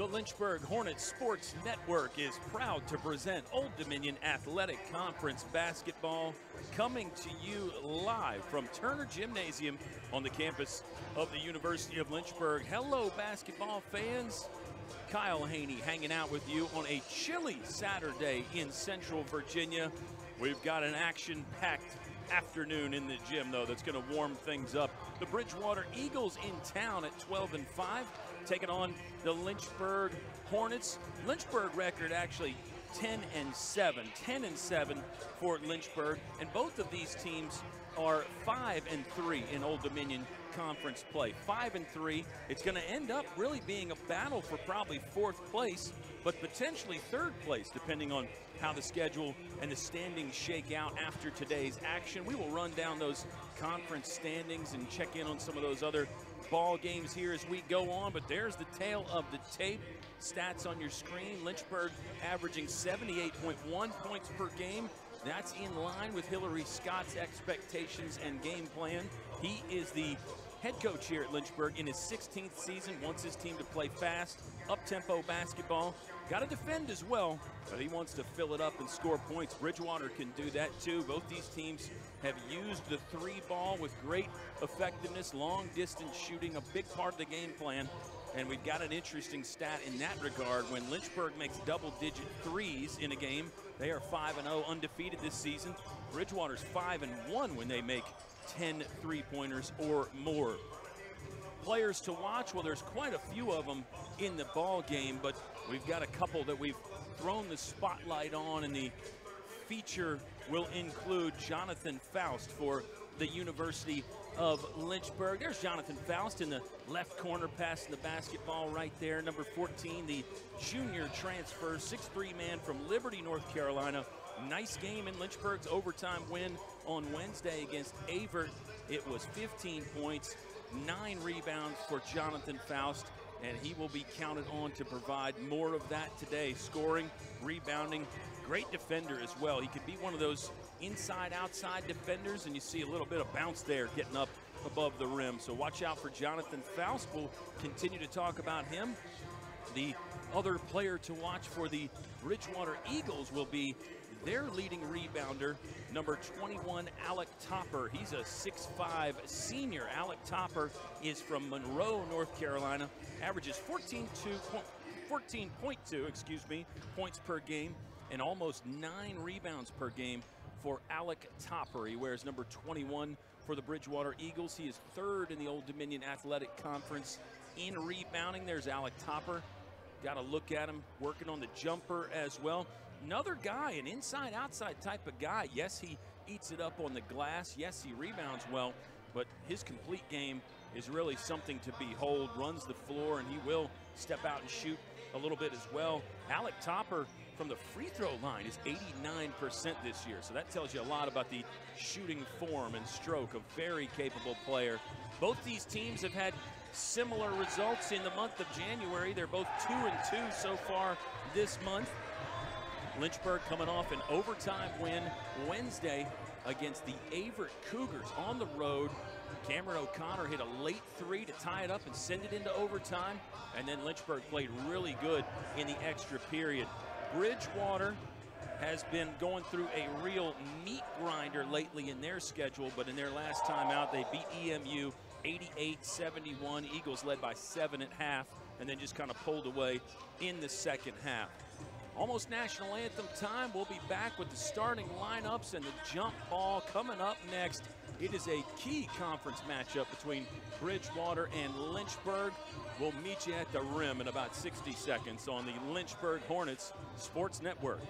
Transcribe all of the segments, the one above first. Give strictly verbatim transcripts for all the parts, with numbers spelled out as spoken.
The Lynchburg Hornets Sports Network is proud to present Old Dominion Athletic Conference basketball, coming to you live from Turner Gymnasium on the campus of the University of Lynchburg. Hello, basketball fans. Kyle Haney hanging out with you on a chilly Saturday in Central Virginia. We've got an action-packed afternoon in the gym, though, that's going to warm things up. The Bridgewater Eagles in town at twelve and five, taking on the Lynchburg Hornets. Lynchburg record actually ten and seven. ten and seven for Lynchburg, and both of these teams are five and three in Old Dominion Conference play. five and three. It's going to end up really being a battle for probably fourth place, but potentially third place, depending on how the schedule and the standings shake out after today's action. We will run down those conference standings and check in on some of those other ball games here as we go on, but there's the tail of the tape. Stats on your screen. Lynchburg averaging seventy-eight point one points per game. That's in line with Hillary Scott's expectations and game plan. He is the head coach here at Lynchburg in his sixteenth season, wants his team to play fast, up-tempo basketball. Got to defend as well, but he wants to fill it up and score points. Bridgewater can do that too. Both these teams have used the three ball with great effectiveness, long distance shooting, a big part of the game plan. And we've got an interesting stat in that regard. When Lynchburg makes double-digit threes in a game, they are five and oh, undefeated this season. Bridgewater's five and one when they make ten three-pointers or more. Players to watch, well, there's quite a few of them in the ball game, but we've got a couple that we've thrown the spotlight on, and the feature will include Jonathan Faust for the University of Lynchburg. There's Jonathan Faust in the left corner, passing the basketball right there. Number fourteen, the junior transfer, six three man from Liberty, North Carolina. Nice game in Lynchburg's overtime win on Wednesday against Avert. It was fifteen points, nine rebounds for Jonathan Faust, and he will be counted on to provide more of that today. Scoring, rebounding, great defender as well. He could be one of those inside-outside defenders, and you see a little bit of bounce there getting up above the rim. So watch out for Jonathan Faust. We'll continue to talk about him. The other player to watch for the Bridgewater Eagles will be their leading rebounder, number twenty-one, Alec Topper. He's a six five senior. Alec Topper is from Monroe, North Carolina. Averages fourteen point two, excuse me, points per game and almost nine rebounds per game for Alec Topper. He wears number twenty-one for the Bridgewater Eagles. He is third in the Old Dominion Athletic Conference in rebounding. There's Alec Topper. Got to look at him working on the jumper as well. Another guy, an inside-outside type of guy. Yes, he eats it up on the glass. Yes, he rebounds well, but his complete game is really something to behold. Runs the floor, and he will step out and shoot a little bit as well. Alec Topper from the free throw line is eighty-nine percent this year, so that tells you a lot about the shooting form and stroke. A very capable player. Both these teams have had similar results in the month of January. They're both two and two so far this month. Lynchburg coming off an overtime win Wednesday against the Avert Cougars on the road. Cameron O'Connor hit a late three to tie it up and send it into overtime, and then Lynchburg played really good in the extra period. Bridgewater has been going through a real meat grinder lately in their schedule, but in their last time out, they beat E M U eighty-eight seventy-one. Eagles led by seven at half, and then just kind of pulled away in the second half. Almost national anthem time. We'll be back with the starting lineups and the jump ball coming up next. It is a key conference matchup between Bridgewater and Lynchburg. We'll meet you at the rim in about sixty seconds on the Lynchburg Hornets Sports Network.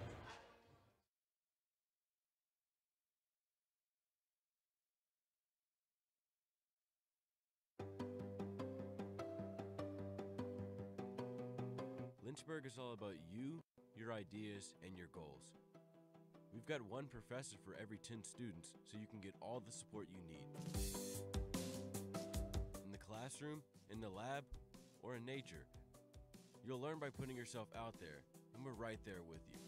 Lynchburg is all about you, your ideas, and your goals. We've got one professor for every ten students, so you can get all the support you need. In the classroom, in the lab, or in nature. You'll learn by putting yourself out there, and we're right there with you.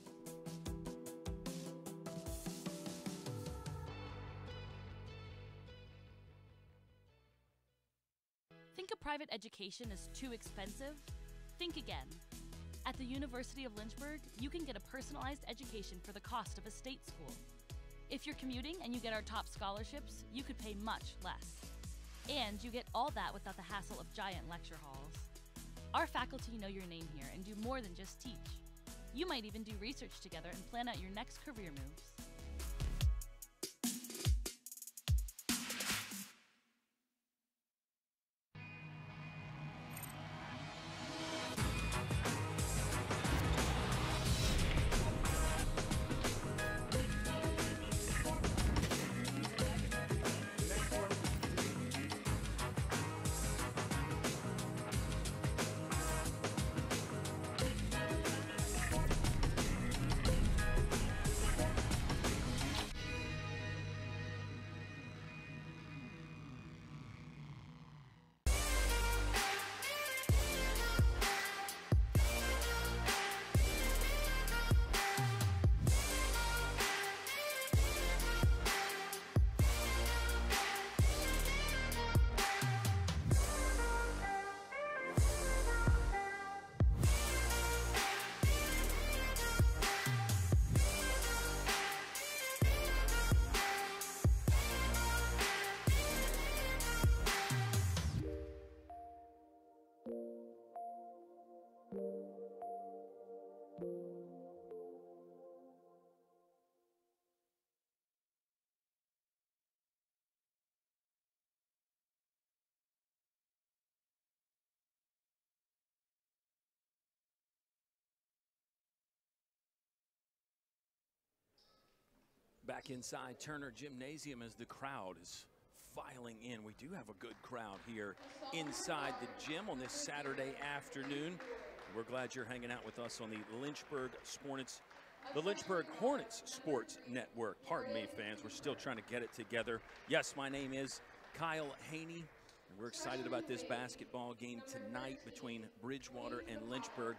Think a private education is too expensive? Think again. At the University of Lynchburg, you can get a personalized education for the cost of a state school. If you're commuting and you get our top scholarships, you could pay much less. And you get all that without the hassle of giant lecture halls. Our faculty know your name here and do more than just teach. You might even do research together and plan out your next career moves. Back inside Turner Gymnasium as the crowd is filing in. We do have a good crowd here inside the gym on this Saturday afternoon. We're glad you're hanging out with us on the Lynchburg Hornets, the Lynchburg Hornets Sports Network. Pardon me, fans, we're still trying to get it together. Yes, my name is Kyle Haney, and we're excited about this basketball game tonight between Bridgewater and Lynchburg.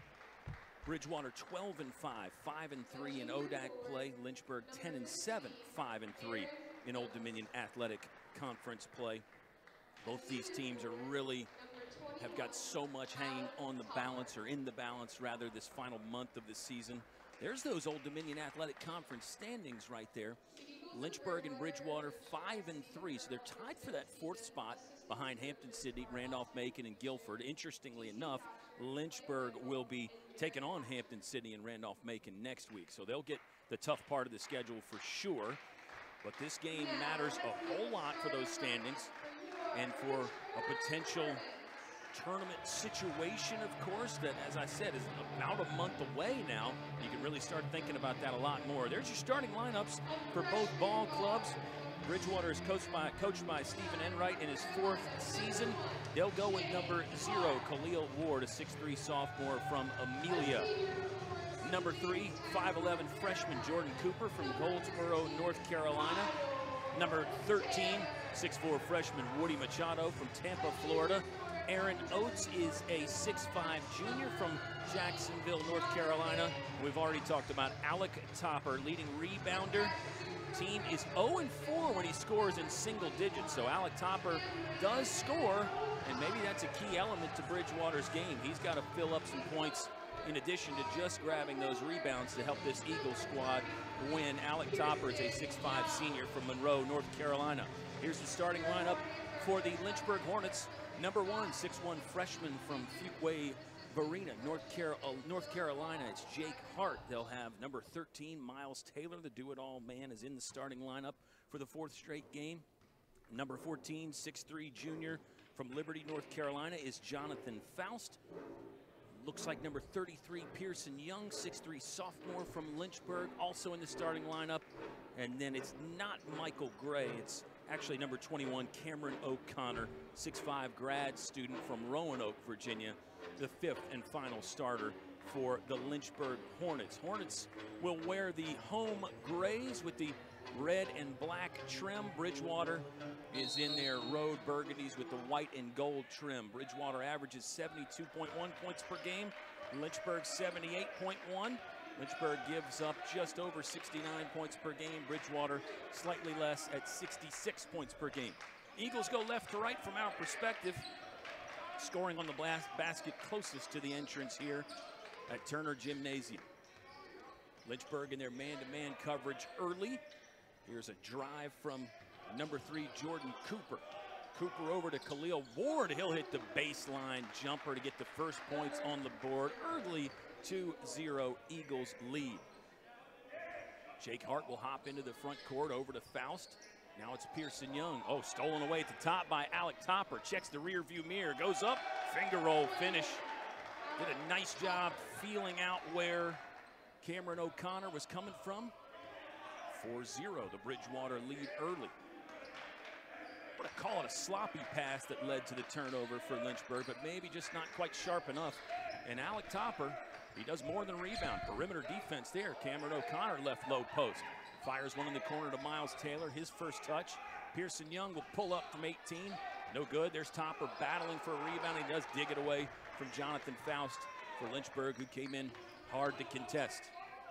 Bridgewater twelve and five, five and three in O D A C play. Lynchburg ten and seven, five and three in Old Dominion Athletic Conference play. Both these teams are really have got so much hanging on the balance, or in the balance rather, this final month of the season. There's those Old Dominion Athletic Conference standings right there. Lynchburg and Bridgewater five and three, so they're tied for that fourth spot behind Hampton-Sydney, Randolph-Macon, and Guilford. Interestingly enough, Lynchburg will be taking on Hampton-Sydney and Randolph-Macon next week, so they'll get the tough part of the schedule for sure. But this game matters a whole lot for those standings and for a potential tournament situation, of course, that, as I said, is about a month away now. You can really start thinking about that a lot more. There's your starting lineups for both ball clubs. Bridgewater is coached by, coached by Stephen Enright in his fourth season. They'll go with number zero, Khalil Ward, a six three sophomore from Amelia. Number three, five eleven freshman Jordan Cooper from Goldsboro, North Carolina. Number thirteen, six four freshman Woody Machado from Tampa, Florida. Aaron Oates is a six five junior from Jacksonville, North Carolina. We've already talked about Alec Topper, leading rebounder. Team is oh and four when he scores in single digits, so Alec Topper does score, and maybe that's a key element to Bridgewater's game. He's got to fill up some points in addition to just grabbing those rebounds to help this Eagle squad win. Alec Topper is a six five senior from Monroe, North Carolina. Here's the starting lineup for the Lynchburg Hornets. Number one, six one freshman from Fuquay Varina, North, Car uh, North Carolina. It's Jake Hart. They'll have number thirteen, Miles Taylor, the do-it-all man, is in the starting lineup for the fourth straight game. Number fourteen, six three junior from Liberty, North Carolina, is Jonathan Faust. Looks like number thirty-three, Pearson Young, six three sophomore from Lynchburg, also in the starting lineup. And then it's not Michael Gray. It's actually number twenty-one, Cameron O'Connor, six five grad student from Roanoke, Virginia, the fifth and final starter for the Lynchburg Hornets. Hornets will wear the home grays with the red and black trim. Bridgewater is in their road burgundies with the white and gold trim. Bridgewater averages seventy-two point one points per game. Lynchburg seventy-eight point one. Lynchburg gives up just over sixty-nine points per game. Bridgewater slightly less at sixty-six points per game. Eagles go left to right from our perspective. scoring on the blast basket closest to the entrance here at Turner Gymnasium. Lynchburg in their man-to-man coverage early. Here's a drive from number three, Jordan Cooper. Cooper over to Khalil Ward. He'll hit the baseline jumper to get the first points on the board. Early two zero Eagles lead. Jake Hart will hop into the front court over to Faust. Now it's Pearson Young. Oh, stolen away at the top by Alec Topper. Checks the rear view mirror, goes up, finger roll finish. Did a nice job feeling out where Cameron O'Connor was coming from. four zero, the Bridgewater lead early. I'm gonna call it a sloppy pass that led to the turnover for Lynchburg, but maybe just not quite sharp enough. And Alec Topper, he does more than rebound. Perimeter defense there. Cameron O'Connor left low post. Fires one in the corner to Miles Taylor, his first touch. Pearson Young will pull up from eighteen. No good. There's Topper battling for a rebound. He does dig it away from Jonathan Faust for Lynchburg, who came in hard to contest.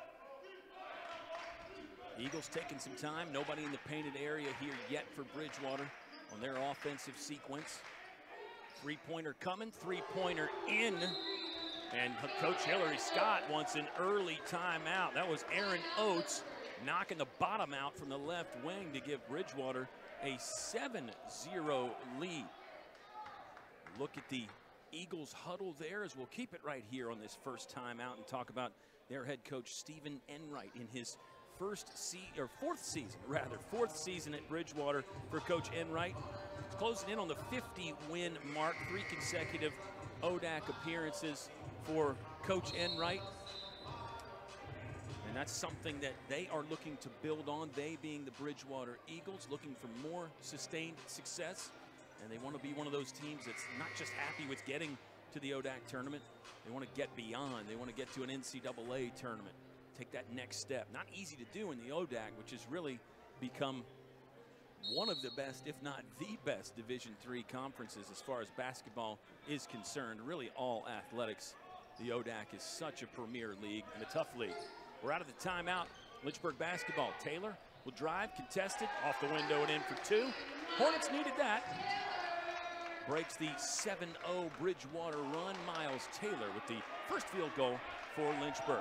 Eagles taking some time. Nobody in the painted area here yet for Bridgewater on their offensive sequence. Three-pointer coming, three-pointer in. And Coach Hillary Scott wants an early timeout. That was Aaron Oates knocking the bottom out from the left wing to give Bridgewater a seven zero lead. Look at the Eagles huddle there as we'll keep it right here on this first timeout and talk about their head coach Stephen Enright in his first se or fourth season, rather, fourth season at Bridgewater for Coach Enright. He's closing in on the fifty win mark, three consecutive O D A C appearances for Coach Enright. And that's something that they are looking to build on, they being the Bridgewater Eagles, looking for more sustained success. And they want to be one of those teams that's not just happy with getting to the O D A C tournament. They want to get beyond. They want to get to an N C double A tournament. Take that next step. Not easy to do in the O D A C, which has really become one of the best, if not the best, Division three conferences as far as basketball is concerned. Really all athletics. The O D A C is such a premier league and a tough league. We're out of the timeout. Lynchburg basketball. Taylor will drive, contested, off the window and in for two. Hornets needed that. Breaks the seven oh Bridgewater run. Miles Taylor with the first field goal for Lynchburg.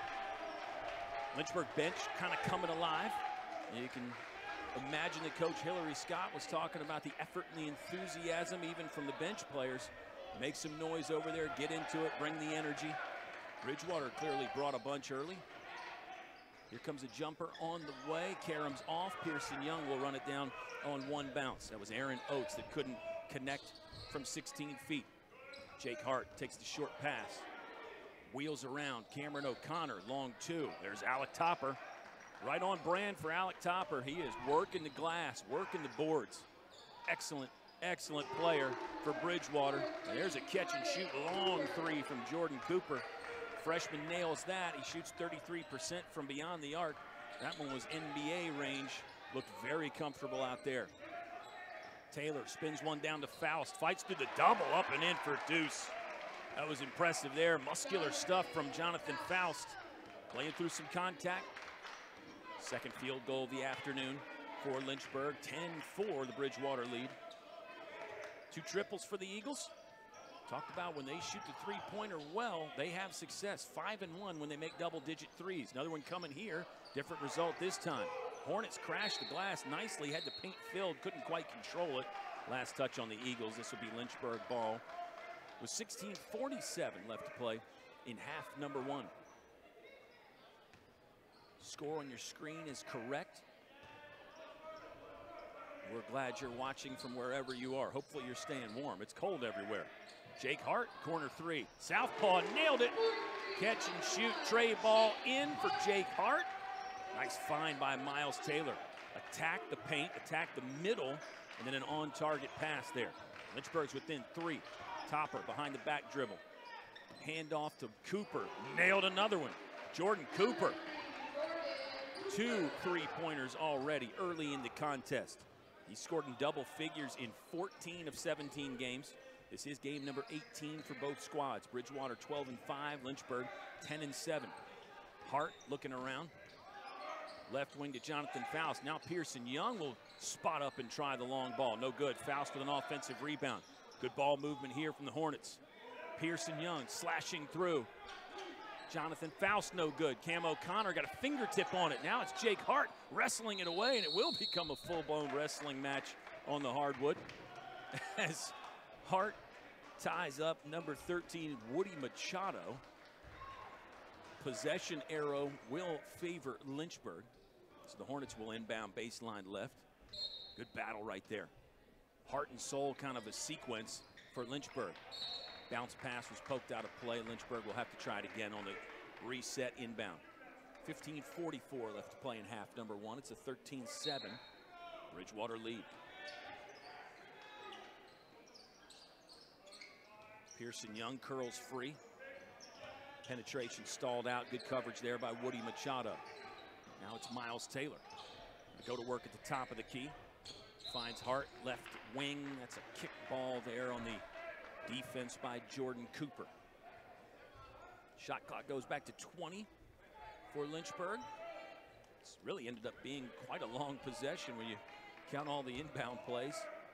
Lynchburg bench kind of coming alive. You can imagine that Coach Hillary Scott was talking about the effort and the enthusiasm even from the bench players. Make some noise over there, get into it, bring the energy. Bridgewater clearly brought a bunch early. Here comes a jumper on the way. Karam's off. Pearson Young will run it down on one bounce. That was Aaron Oates that couldn't connect from sixteen feet. Jake Hart takes the short pass. Wheels around. Cameron O'Connor, long two. There's Alec Topper. Right on brand for Alec Topper. He is working the glass, working the boards. Excellent, excellent player for Bridgewater. And there's a catch and shoot long three from Jordan Cooper. Freshman nails that. He shoots thirty-three percent from beyond the arc. That one was N B A range. Looked very comfortable out there. Taylor spins one down to Faust. Fights through the double, up and in for deuce. That was impressive there. Muscular stuff from Jonathan Faust. Playing through some contact. Second field goal of the afternoon for Lynchburg. ten four, the Bridgewater lead. Two triples for the Eagles. Talked about when they shoot the three-pointer well, they have success. Five and one when they make double-digit threes. Another one coming here. Different result this time. Hornets crashed the glass nicely. Had the paint filled. Couldn't quite control it. Last touch on the Eagles. This will be Lynchburg ball. With sixteen forty-seven left to play in half number one. Score on your screen is correct. We're glad you're watching from wherever you are. Hopefully you're staying warm. It's cold everywhere. Jake Hart, corner three. Southpaw nailed it. Catch and shoot. Tray ball in for Jake Hart. Nice find by Miles Taylor. Attack the paint, attack the middle, and then an on-target pass there. Lynchburg's within three. Topper behind the back dribble. Hand off to Cooper. Nailed another one. Jordan Cooper. Two three-pointers already early in the contest. He scored in double figures in fourteen of seventeen games. This is game number eighteen for both squads. Bridgewater twelve and five, Lynchburg ten and seven. Hart looking around. Left wing to Jonathan Faust. Now Pearson Young will spot up and try the long ball. No good. Faust with an offensive rebound. Good ball movement here from the Hornets. Pearson Young slashing through. Jonathan Faust no good. Cam O'Connor got a fingertip on it. Now it's Jake Hart wrestling it away, and it will become a full-blown wrestling match on the hardwood as Hart ties up number thirteen, Woody Machado. Possession arrow will favor Lynchburg. So the Hornets will inbound baseline left. Good battle right there. Heart and soul kind of a sequence for Lynchburg. Bounce pass was poked out of play. Lynchburg will have to try it again on the reset inbound. fifteen forty-four left to play in half number one. It's a thirteen seven Bridgewater lead. Pearson Young curls free. Penetration stalled out. Good coverage there by Woody Machado. Now it's Miles Taylor. Go to work at the top of the key. Finds Hart, left wing. That's a kick ball there on the defense by Jordan Cooper. Shot clock goes back to twenty for Lynchburg. It's really ended up being quite a long possession when you count all the inbound plays.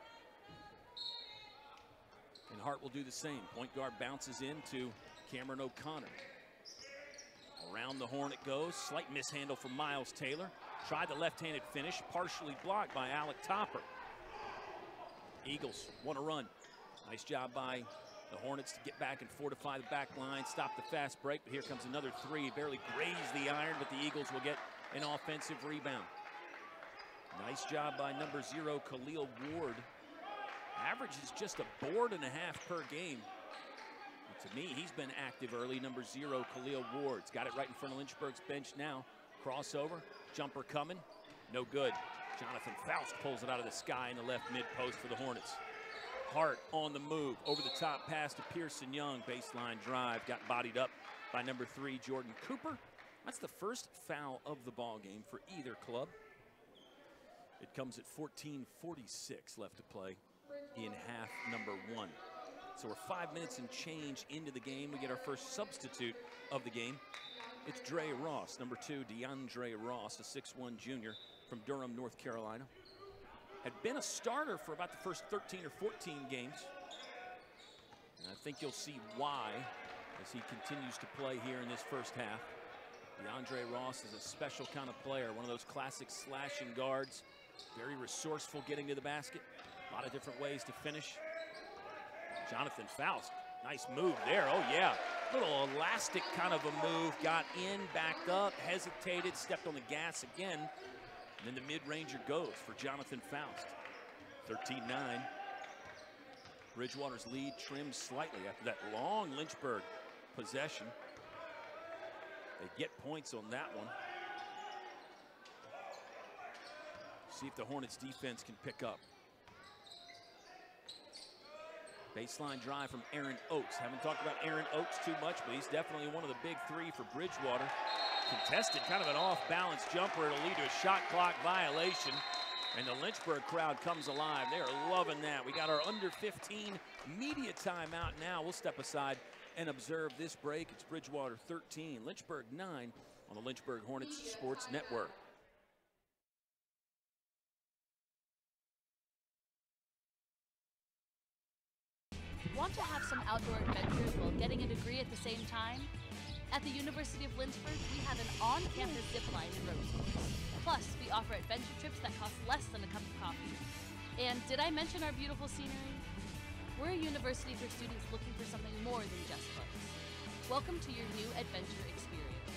And Hart will do the same. Point guard bounces into Cameron O'Connor. Around the horn it goes. Slight mishandle from Miles Taylor. Tried the left-handed finish, partially blocked by Alec Topper. Eagles want to run. Nice job by the Hornets to get back and fortify the back line, stop the fast break, but here comes another three. Barely grazed the iron, but the Eagles will get an offensive rebound. Nice job by number zero, Khalil Ward. Averages just a board and a half per game. And to me, he's been active early. Number zero, Khalil Ward's got it right in front of Lynchburg's bench now. Crossover, jumper coming, no good. Jonathan Faust pulls it out of the sky in the left mid-post for the Hornets. Hart on the move, over the top pass to Pearson Young. Baseline drive, got bodied up by number three, Jordan Cooper. That's the first foul of the ball game for either club. It comes at fourteen forty-six left to play in half number one. So we're five minutes and change into the game. We get our first substitute of the game. It's Dre Ross, number two, DeAndre Ross, a six one junior from Durham, North Carolina. Had been a starter for about the first thirteen or fourteen games. And I think you'll see why as he continues to play here in this first half. DeAndre Ross is a special kind of player, one of those classic slashing guards. Very resourceful getting to the basket. A lot of different ways to finish. Jonathan Faust, nice move there. Oh yeah, little elastic kind of a move. Got in, backed up, hesitated, stepped on the gas again. And then the mid-ranger goes for Jonathan Faust. thirteen nine. Bridgewater's lead trimmed slightly after that long Lynchburg possession. They get points on that one. See if the Hornets defense can pick up. Baseline drive from Aaron Oates. Haven't talked about Aaron Oates too much, but he's definitely one of the big three for Bridgewater. Contested, kind of an off-balance jumper. It'll lead to a shot clock violation. And the Lynchburg crowd comes alive. They are loving that. We got our under fifteen media timeout now. We'll step aside and observe this break. It's Bridgewater thirteen, Lynchburg nine on the Lynchburg Hornets Sports Network. Want to have some outdoor adventures while getting a degree at the same time? At the University of Lynchburg, we have an on-campus zip line and rope course. Plus, we offer adventure trips that cost less than a cup of coffee. And did I mention our beautiful scenery? We're a university for students looking for something more than just books. Welcome to your new adventure experience.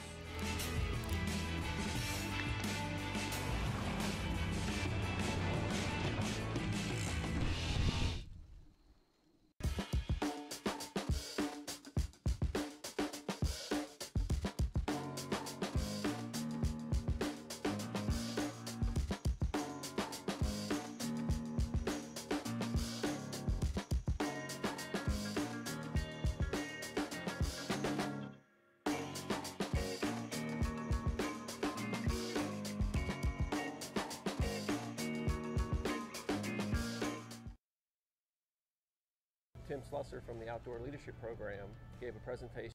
Tim Slusser from the Outdoor Leadership Program gave a presentation.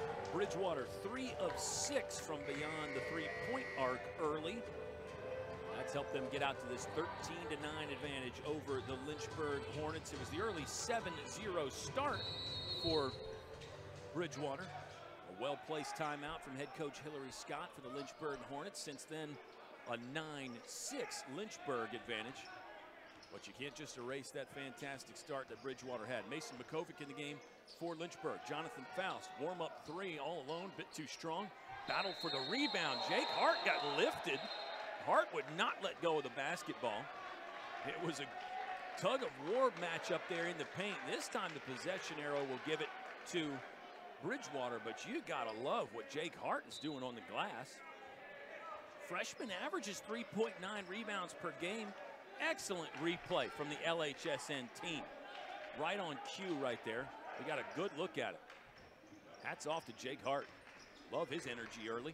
Bridgewater, three of six from beyond the three-point arc early. That's helped them get out to this thirteen to nine advantage over the Lynchburg Hornets. It was the early seven zero start for Bridgewater. A well-placed timeout from head coach Hillary Scott for the Lynchburg Hornets. Since then, a nine six Lynchburg advantage. But you can't just erase that fantastic start that Bridgewater had. Mason McCovic in the game for Lynchburg. Jonathan Faust, warm-up three, all alone, bit too strong. Battle for the rebound. Jake Hart got lifted. Hart would not let go of the basketball. It was a tug-of-war match up there in the paint. This time the possession arrow will give it to Bridgewater, but you gotta love what Jake Hart is doing on the glass. Freshman averages three point nine rebounds per game. Excellent replay from the L H S N team. Right on cue right there. We got a good look at it. Hats off to Jake Hart. Love his energy early.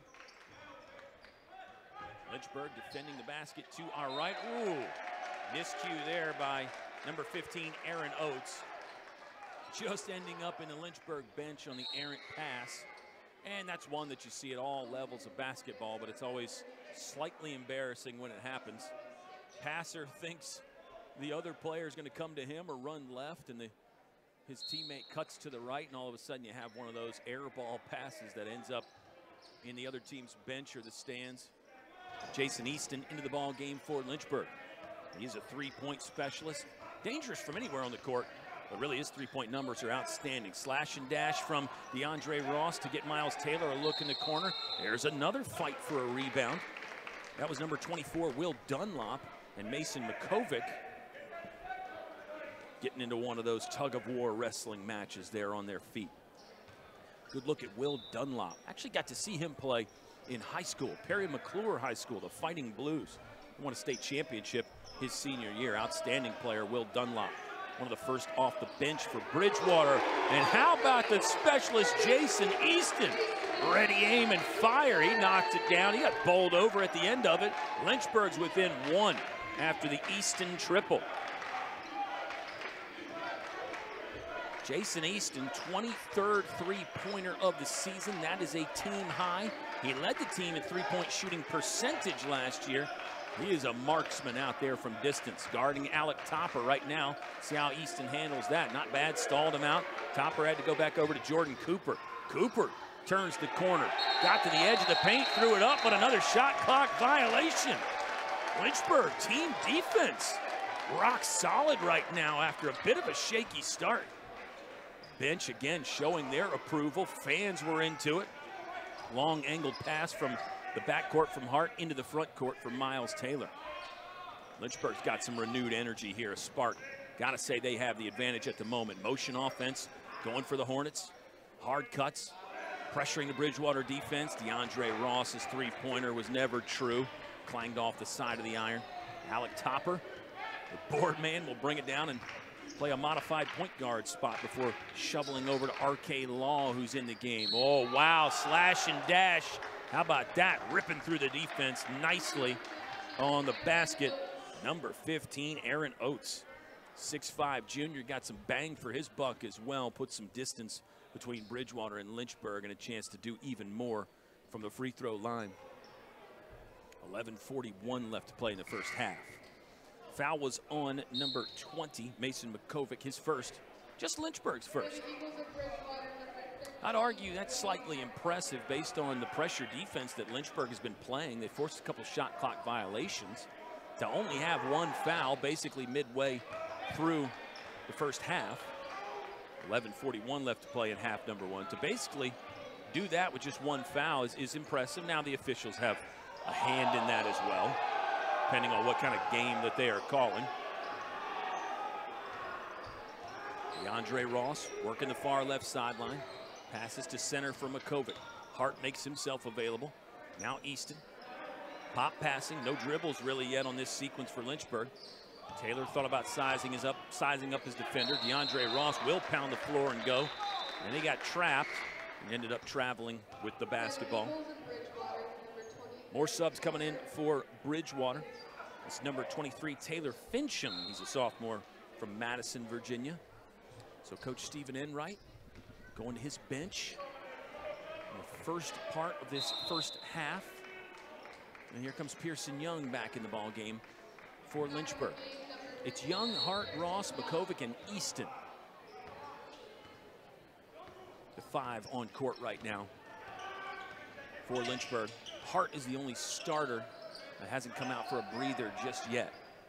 Lynchburg defending the basket to our right. Ooh, miscue there by number fifteen, Aaron Oates. Just ending up in the Lynchburg bench on the errant pass. And that's one that you see at all levels of basketball, but it's always slightly embarrassing when it happens. Passer thinks the other player is going to come to him or run left, and the, his teammate cuts to the right, and all of a sudden you have one of those air ball passes that ends up in the other team's bench or the stands. Jason Easton into the ball game for Lynchburg. He's a three-point specialist. Dangerous from anywhere on the court, but really his three-point numbers are outstanding. Slash and dash from DeAndre Ross to get Miles Taylor a look in the corner. There's another fight for a rebound. That was number twenty-four, Will Dunlop, and Mason McCovic getting into one of those tug-of-war wrestling matches there on their feet. Good look at Will Dunlop. Actually got to see him play in high school, Perry McClure High School, the Fighting Blues. Won a state championship his senior year. Outstanding player, Will Dunlop. One of the first off the bench for Bridgewater. And how about the specialist, Jason Easton? Ready, aim, and fire. He knocked it down. He got bowled over at the end of it. Lynchburg's within one after the Easton triple. Jason Easton, twenty-third three-pointer of the season. That is a team high. He led the team in three-point shooting percentage last year. He is a marksman out there from distance, guarding Alec Topper right now. See how Easton handles that. Not bad, stalled him out. Topper had to go back over to Jordan Cooper. Cooper turns the corner, got to the edge of the paint, threw it up, but another shot clock violation. Lynchburg team defense rock solid right now after a bit of a shaky start. Bench again showing their approval. Fans were into it. Long angled pass from the backcourt from Hart into the front court for Miles Taylor. Lynchburg's got some renewed energy here, a spark. Gotta say they have the advantage at the moment. Motion offense going for the Hornets. Hard cuts, pressuring the Bridgewater defense. DeAndre Ross's three-pointer was never true. Clanged off the side of the iron. Alec Topper, the board man, will bring it down and play a modified point guard spot before shoveling over to R K Law, who's in the game. Oh, wow, slash and dash. How about that? Ripping through the defense nicely on the basket. Number fifteen, Aaron Oates. six five junior, got some bang for his buck as well. Put some distance between Bridgewater and Lynchburg and a chance to do even more from the free throw line. eleven forty-one left to play in the first half. Foul was on number twenty, Mason McCovic, his first. Just Lynchburg's first. I'd argue that's slightly impressive based on the pressure defense that Lynchburg has been playing. They forced a couple shot clock violations. To only have one foul basically midway through the first half. eleven forty-one left to play in half number one. To basically do that with just one foul is, is impressive. Now the officials have a hand in that as well, depending on what kind of game that they are calling. DeAndre Ross working the far left sideline. Passes to center for McCovic. Hart makes himself available. Now Easton. Pop passing, no dribbles really yet on this sequence for Lynchburg. Taylor thought about sizing his up, sizing up his defender. DeAndre Ross will pound the floor and go. And he got trapped and ended up traveling with the basketball. More subs coming in for Bridgewater. It's number twenty-three, Taylor Fincham. He's a sophomore from Madison, Virginia. So Coach Stephen Enright going to his bench in the first part of this first half. And here comes Pearson Young back in the ball game for Lynchburg. It's Young, Hart, Ross, McCovic, and Easton. The five on court right now for Lynchburg. Hart is the only starter that hasn't come out for a breather just yet.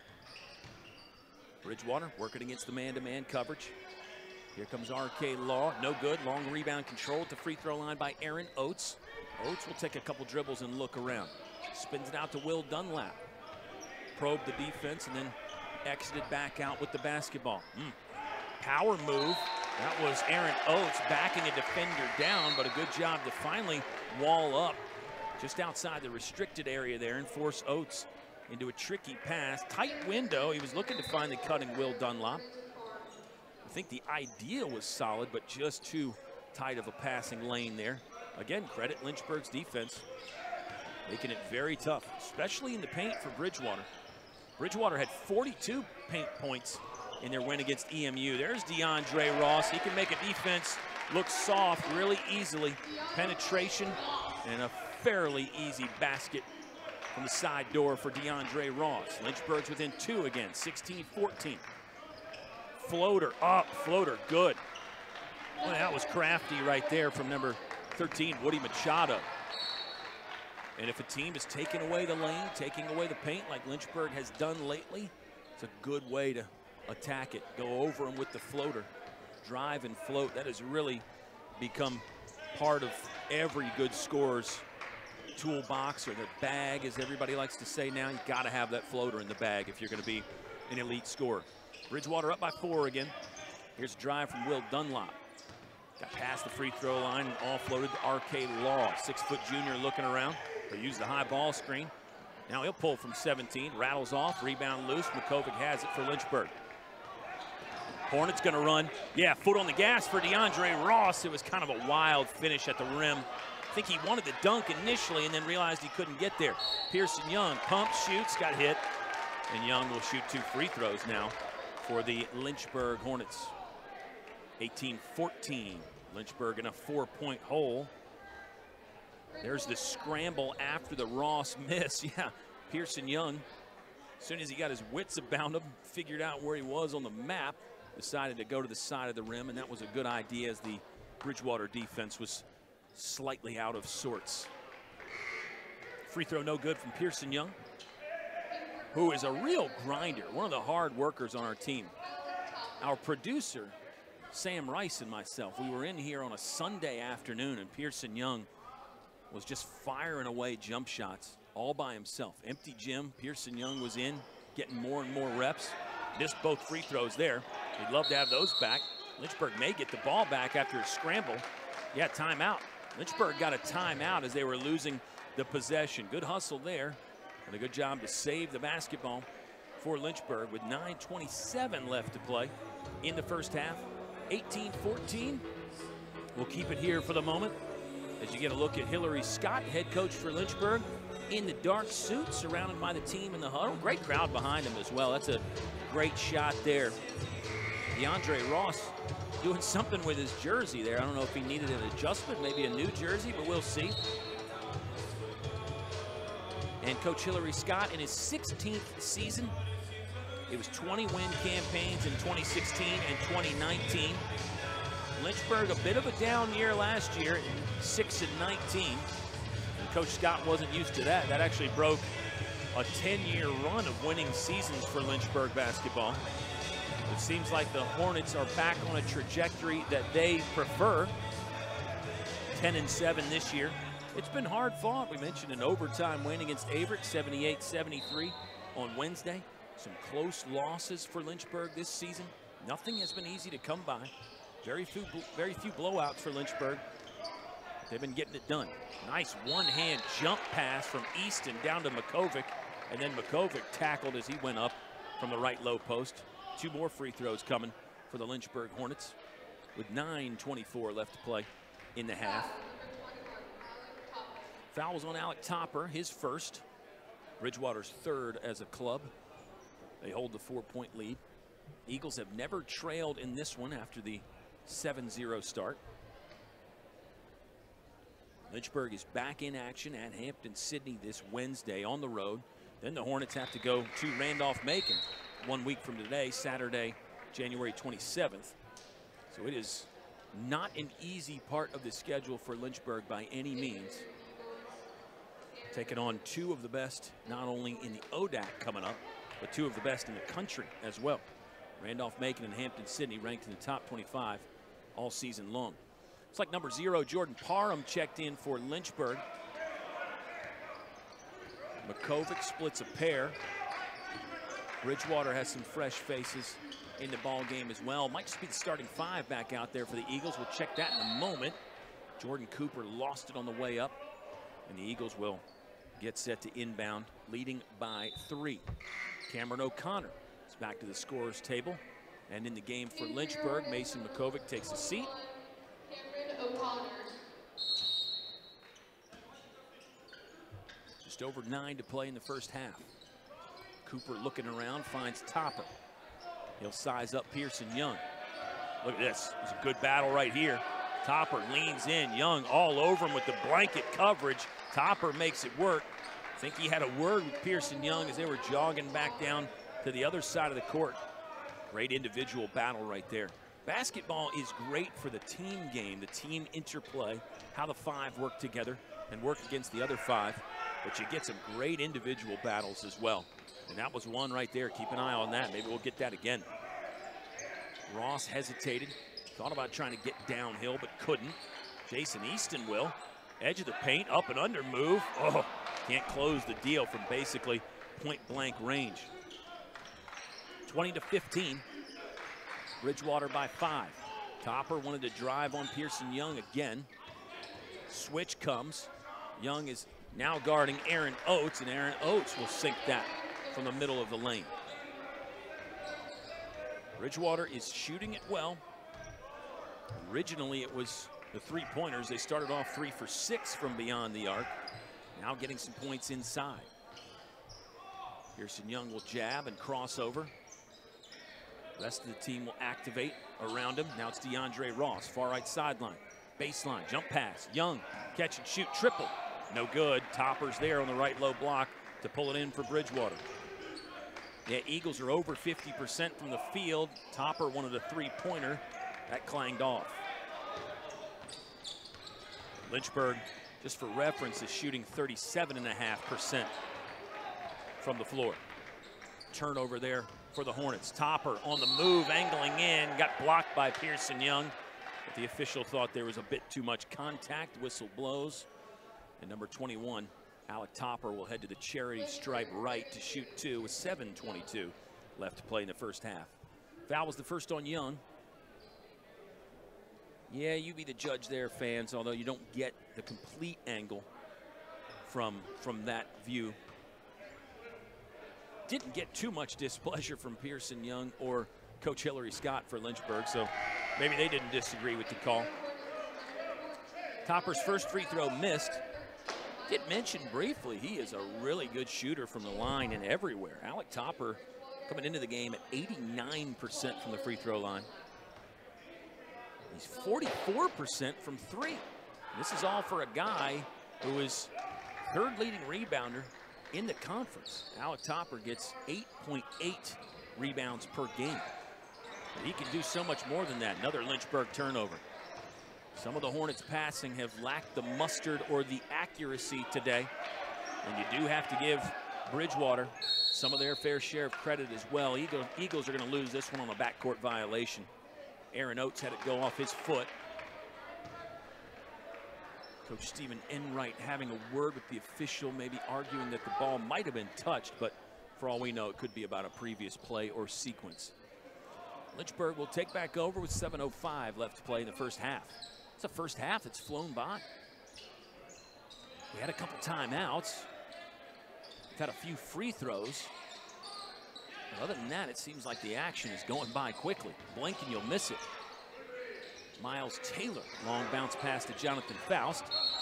Bridgewater working against the man-to-man coverage. Here comes R K Law, no good. Long rebound control at the free throw line by Aaron Oates. Oates will take a couple dribbles and look around. Spins it out to Will Dunlap. Probed the defense and then exited back out with the basketball. Mm. Power move. That was Aaron Oates backing a defender down, but a good job to finally wall up just outside the restricted area there and force Oates into a tricky pass. Tight window. He was looking to find the cutting Will Dunlop. I think the idea was solid, but just too tight of a passing lane there. Again, credit Lynchburg's defense, making it very tough, especially in the paint for Bridgewater. Bridgewater had forty-two paint points in their win against E M U. There's DeAndre Ross. He can make a defense look soft really easily. Penetration and a fairly easy basket from the side door for DeAndre Ross. Lynchburg's within two again, sixteen fourteen. Floater up, floater good. Well, that was crafty right there from number thirteen, Woody Machado. And if a team is taking away the lane, taking away the paint like Lynchburg has done lately, it's a good way to attack it. Go over them with the floater. Drive and float. That has really become part of every good scorer's toolbox, or their bag, as everybody likes to say now. You've got to have that floater in the bag if you're going to be an elite scorer. Bridgewater up by four again. Here's a drive from Will Dunlop. Got past the free throw line and all floated to R K Law. Six-foot junior looking around. They use the high ball screen. Now he'll pull from seventeen. Rattles off. Rebound loose. McCovic has it for Lynchburg. Hornets going to run. Yeah, foot on the gas for DeAndre Ross. It was kind of a wild finish at the rim. I think he wanted the dunk initially and then realized he couldn't get there. Pearson Young pumps, shoots, got hit. And Young will shoot two free throws now for the Lynchburg Hornets. eighteen fourteen. Lynchburg in a four-point hole. There's the scramble after the Ross miss. Yeah, Pearson Young, as soon as he got his wits about him, figured out where he was on the map, decided to go to the side of the rim, and that was a good idea as the Bridgewater defense was slightly out of sorts. Free throw no good from Pearson Young, who is a real grinder, one of the hard workers on our team. Our producer, Sam Rice, and myself, we were in here on a Sunday afternoon, and Pearson Young was just firing away jump shots all by himself. Empty gym. Pearson Young was in, getting more and more reps. Missed both free throws there. We'd love to have those back. Lynchburg may get the ball back after a scramble. Yeah, timeout. Lynchburg got a timeout as they were losing the possession. Good hustle there, and a good job to save the basketball for Lynchburg with nine twenty-seven left to play in the first half. eighteen fourteen. We'll keep it here for the moment as you get a look at Hillary Scott, head coach for Lynchburg, in the dark suit, surrounded by the team in the huddle. Great crowd behind him as well. That's a great shot there. DeAndre Ross doing something with his jersey there. I don't know if he needed an adjustment, maybe a new jersey, but we'll see. And Coach Hillary Scott in his sixteenth season. It was twenty win campaigns in twenty sixteen and twenty nineteen. Lynchburg, a bit of a down year last year, six and nineteen. And Coach Scott wasn't used to that. That actually broke a ten-year run of winning seasons for Lynchburg basketball. It seems like the Hornets are back on a trajectory that they prefer. ten and seven this year. It's been hard fought. We mentioned an overtime win against Averitt, seventy-eight seventy-three on Wednesday. Some close losses for Lynchburg this season. Nothing has been easy to come by. Very few, very few blowouts for Lynchburg. They've been getting it done. Nice one-hand jump pass from Easton down to McCovic, and then McCovic tackled as he went up from the right low post. Two more free throws coming for the Lynchburg Hornets with nine twenty-four left to play in the half. Foul was on Alec Topper, his first. Bridgewater's third as a club. They hold the four-point lead. Eagles have never trailed in this one after the seven zero start. Lynchburg is back in action at Hampton-Sydney this Wednesday on the road. Then the Hornets have to go to Randolph-Macon one week from today, Saturday, January twenty-seventh. So it is not an easy part of the schedule for Lynchburg by any means. Taking on two of the best, not only in the O D A C coming up, but two of the best in the country as well. Randolph-Macon and Hampton-Sydney ranked in the top twenty-five all season long. It's like number zero, Jordan Parham, checked in for Lynchburg. Makovic splits a pair. Bridgewater has some fresh faces in the ball game as well. Might just be the starting five back out there for the Eagles. We'll check that in a moment. Jordan Cooper lost it on the way up, and the Eagles will get set to inbound, leading by three. Cameron O'Connor is back to the scorer's table. And in the game for Lynchburg, Mason Makovic takes a seat. Cameron O'Connor. Just over nine to play in the first half. Cooper looking around, finds Topper. He'll size up Pearson Young. Look at this. It's a good battle right here. Topper leans in. Young all over him with the blanket coverage. Topper makes it work. I think he had a word with Pearson Young as they were jogging back down to the other side of the court. Great individual battle right there. Basketball is great for the team game, the team interplay, how the five work together and work against the other five. But you get some great individual battles as well. And that was one right there. Keep an eye on that. Maybe we'll get that again. Ross hesitated. Thought about trying to get downhill, but couldn't. Jason Easton will. Edge of the paint, up and under move. Oh, can't close the deal from basically point-blank range. twenty to fifteen. Bridgewater by five. Topper wanted to drive on Pearson Young again. Switch comes. Young is now guarding Aaron Oates, and Aaron Oates will sink that from the middle of the lane. Bridgewater is shooting it well. Originally, it was the three-pointers. They started off three for six from beyond the arc. Now getting some points inside. Pearson Young will jab and cross over. The rest of the team will activate around him. Now it's DeAndre Ross, far right sideline. Baseline, jump pass. Young, catch and shoot, triple. No good. Topper's there on the right low block to pull it in for Bridgewater. Yeah, Eagles are over fifty percent from the field. Topper wanted a three-pointer. That clanged off. Lynchburg, just for reference, is shooting thirty-seven point five percent from the floor. Turnover there for the Hornets. Topper on the move, angling in, got blocked by Pearson Young. But the official thought there was a bit too much contact. Whistle blows. And number twenty-one, Alec Topper, will head to the charity stripe right to shoot two with seven twenty-two left to play in the first half. Foul was the first on Young. Yeah, you be the judge there, fans, although you don't get the complete angle from, from that view. Didn't get too much displeasure from Pearson Young or Coach Hillary Scott for Lynchburg, so maybe they didn't disagree with the call. Topper's first free throw missed. Did mention briefly he is a really good shooter from the line and everywhere. Alec Topper coming into the game at eighty-nine percent from the free throw line. He's forty-four percent from three. This is all for a guy who is third leading rebounder in the conference. Alec Topper gets eight point eight rebounds per game. But he can do so much more than that. Another Lynchburg turnover. Some of the Hornets passing have lacked the mustard or the accuracy today. And you do have to give Bridgewater some of their fair share of credit as well. Eagle, Eagles are going to lose this one on a backcourt violation. Aaron Oates had it go off his foot. Coach Stephen Enright having a word with the official, maybe arguing that the ball might have been touched, but for all we know, it could be about a previous play or sequence. Lynchburg will take back over with seven oh five left to play in the first half. It's a first half that's flown by. We had a couple timeouts. We've had a few free throws. But other than that, it seems like the action is going by quickly. Blink and you'll miss it. Miles Taylor, long bounce pass to Jonathan Faust.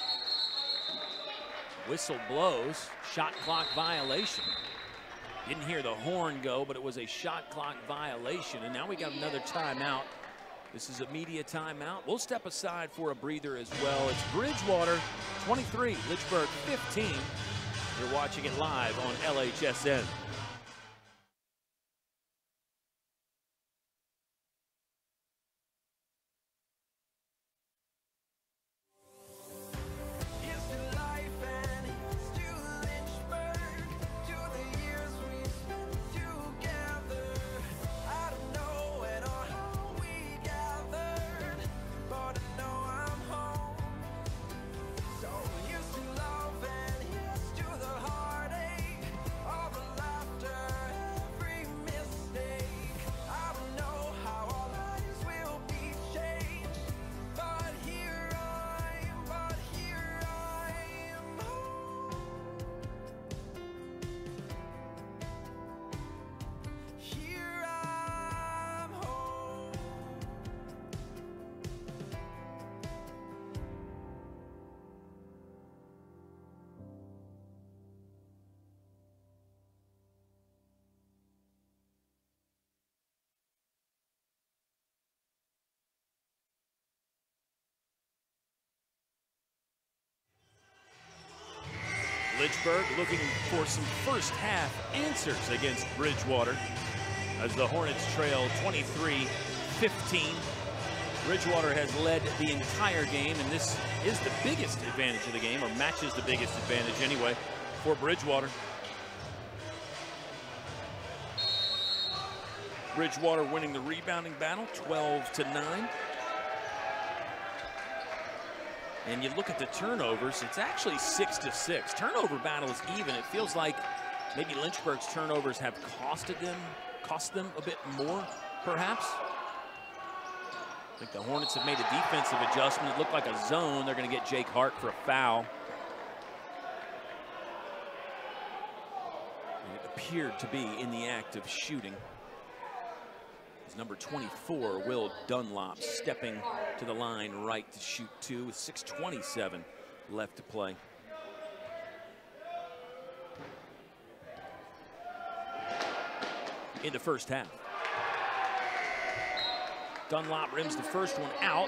Whistle blows, shot clock violation. Didn't hear the horn go, but it was a shot clock violation. And now we got another timeout This is a media timeout. We'll step aside for a breather as well. It's Bridgewater twenty-three, Lynchburg fifteen. You're watching it live on L H S N. Lynchburg looking for some first half answers against Bridgewater as the Hornets trail twenty-three fifteen. Bridgewater has led the entire game, and this is the biggest advantage of the game, or matches the biggest advantage anyway for Bridgewater. Bridgewater winning the rebounding battle twelve to nine. And you look at the turnovers, it's actually six to six. Turnover battle is even. It feels like maybe Lynchburg's turnovers have costed them, cost them a bit more, perhaps. I think the Hornets have made a defensive adjustment. It looked like a zone. They're going to get Jake Hart for a foul. And it appeared to be in the act of shooting. Number twenty-four, Will Dunlop, stepping to the line right to shoot two with six twenty-seven left to play. In the first half. Dunlop rims the first one out.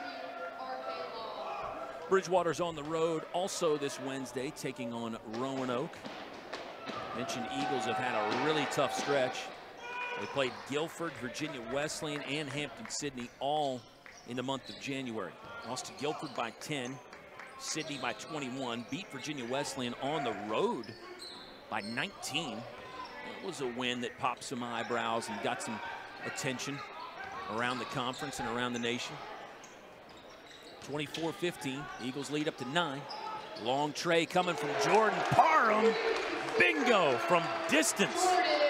Bridgewater's on the road also this Wednesday, taking on Roanoke. Mentioned Eagles have had a really tough stretch. They played Guilford, Virginia Wesleyan, and Hampton-Sydney all in the month of January. Lost to Guilford by ten, Sydney by twenty-one, beat Virginia Wesleyan on the road by nineteen. It was a win that popped some eyebrows and got some attention around the conference and around the nation. twenty-four fifteen, Eagles lead up to nine. Long tray coming from Jordan Parham. Bingo from distance.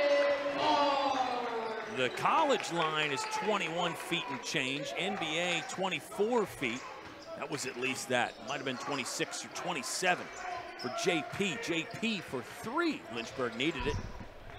The college line is twenty-one feet and change. N B A twenty-four feet. That was at least that. Might have been twenty-six or twenty-seven for J P. J P for three. Lynchburg needed it.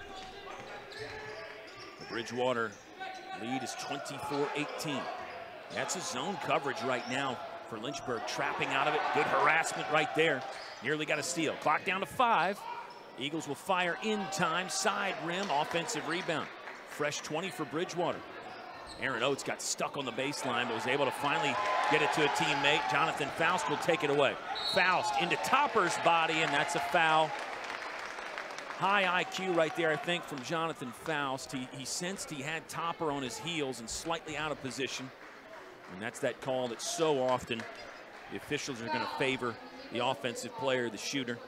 The Bridgewater lead is twenty-four eighteen. That's a zone coverage right now for Lynchburg. Trapping out of it. Good harassment right there. Nearly got a steal. Clock down to five. Eagles will fire in time. Side rim. Offensive rebound. Fresh twenty for Bridgewater. Aaron Oates got stuck on the baseline, but was able to finally get it to a teammate. Jonathan Faust will take it away. Faust into Topper's body, and that's a foul. High I Q right there, I think, from Jonathan Faust. He, he sensed he had Topper on his heels and slightly out of position. And that's that call that so often the officials are going to favor the offensive player, the shooter.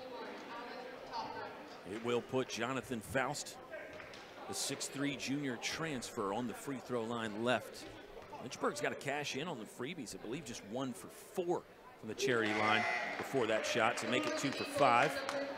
It will put Jonathan Faust, the six three junior transfer, on the free throw line left. Lynchburg's got to cash in on the freebies. I believe just one for four from the charity line before that shot to make it two for five.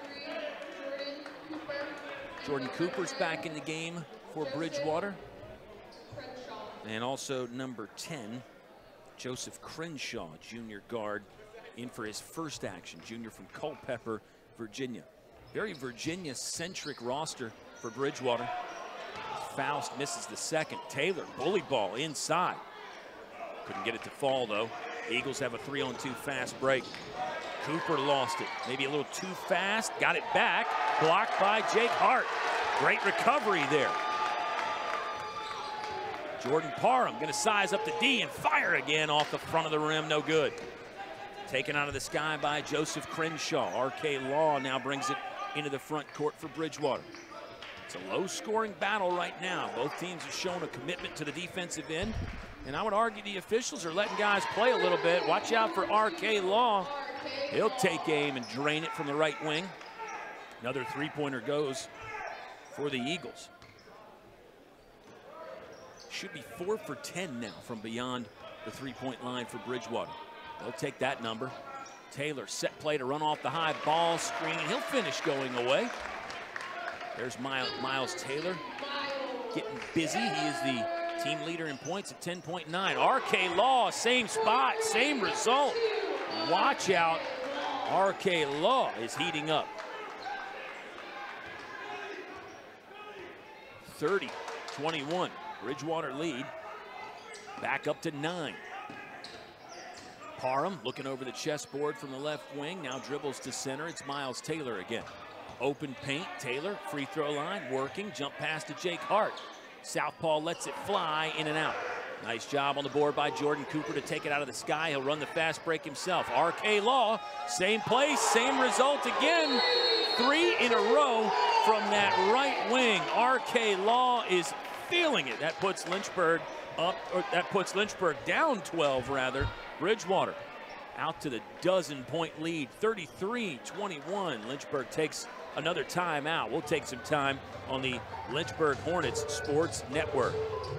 Jordan Cooper's back in the game for Bridgewater. And also number ten, Joseph Crenshaw, junior guard, in for his first action. Junior from Culpeper, Virginia. Very Virginia-centric roster for Bridgewater. Faust misses the second. Taylor, bully ball inside. Couldn't get it to fall, though. Eagles have a three on two fast break. Cooper lost it. Maybe a little too fast. Got it back. Blocked by Jake Hart. Great recovery there. Jordan Parham going to size up the D and fire again off the front of the rim, no good. Taken out of the sky by Joseph Crenshaw. R K Law now brings it into the front court for Bridgewater. It's a low-scoring battle right now. Both teams have shown a commitment to the defensive end, and I would argue the officials are letting guys play a little bit. Watch out for R K Law. He'll take aim and drain it from the right wing. Another three-pointer goes for the Eagles. Should be four for ten now from beyond the three-point line for Bridgewater. They'll take that number. Taylor set play to run off the high ball screen. He'll finish going away. There's Miles Taylor getting busy. He is the team leader in points at ten point nine. R K Law, same spot, same result. Watch out. R K Law is heating up. thirty twenty-one. Bridgewater lead. Back up to nine. Parham looking over the chessboard from the left wing. Now dribbles to center. It's Miles Taylor again. Open paint. Taylor, free throw line, working. Jump pass to Jake Hart. Southpaw lets it fly in and out. Nice job on the board by Jordan Cooper to take it out of the sky. He'll run the fast break himself. R K Law, same place, same result again. Three in a row from that right wing. R K Law is feeling it. That puts Lynchburg up, or that puts Lynchburg down twelve rather. Bridgewater out to the dozen point lead, thirty-three twenty-one. Lynchburg takes another timeout. We'll take some time on the Lynchburg Hornets Sports Network.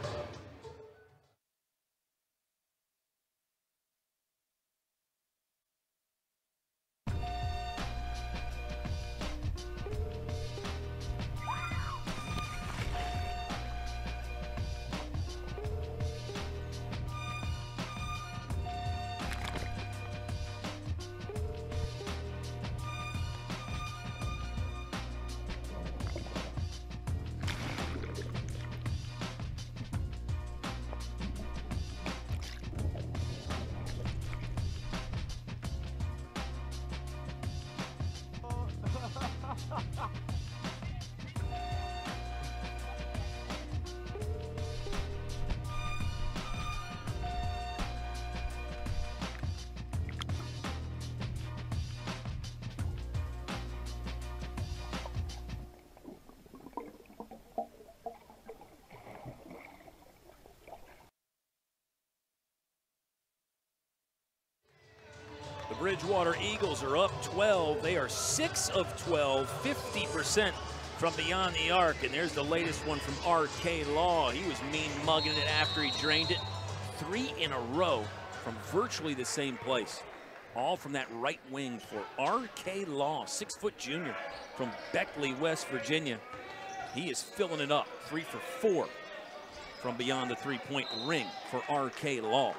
The Bridgewater Eagles are up twelve. They are six of twelve, fifty percent from beyond the arc. And there's the latest one from R K Law. He was mean mugging it after he drained it. Three in a row from virtually the same place. All from that right wing for R K Law, six-foot junior from Beckley, West Virginia. He is filling it up, three for four from beyond the three-point ring for R K Law.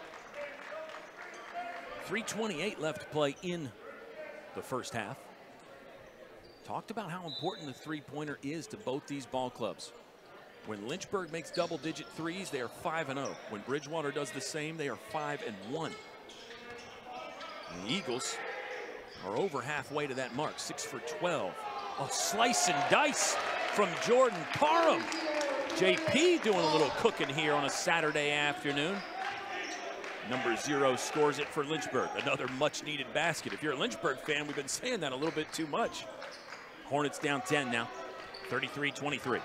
three twenty-eight left to play in the first half. Talked about how important the three-pointer is to both these ball clubs. When Lynchburg makes double-digit threes, they are five and oh. When Bridgewater does the same, they are five and one. And the Eagles are over halfway to that mark, six for twelve. A slice and dice from Jordan Parham. J P doing a little cooking here on a Saturday afternoon. Number zero scores it for Lynchburg. Another much-needed basket. If you're a Lynchburg fan, we've been saying that a little bit too much. Hornets down ten now, thirty-three twenty-three.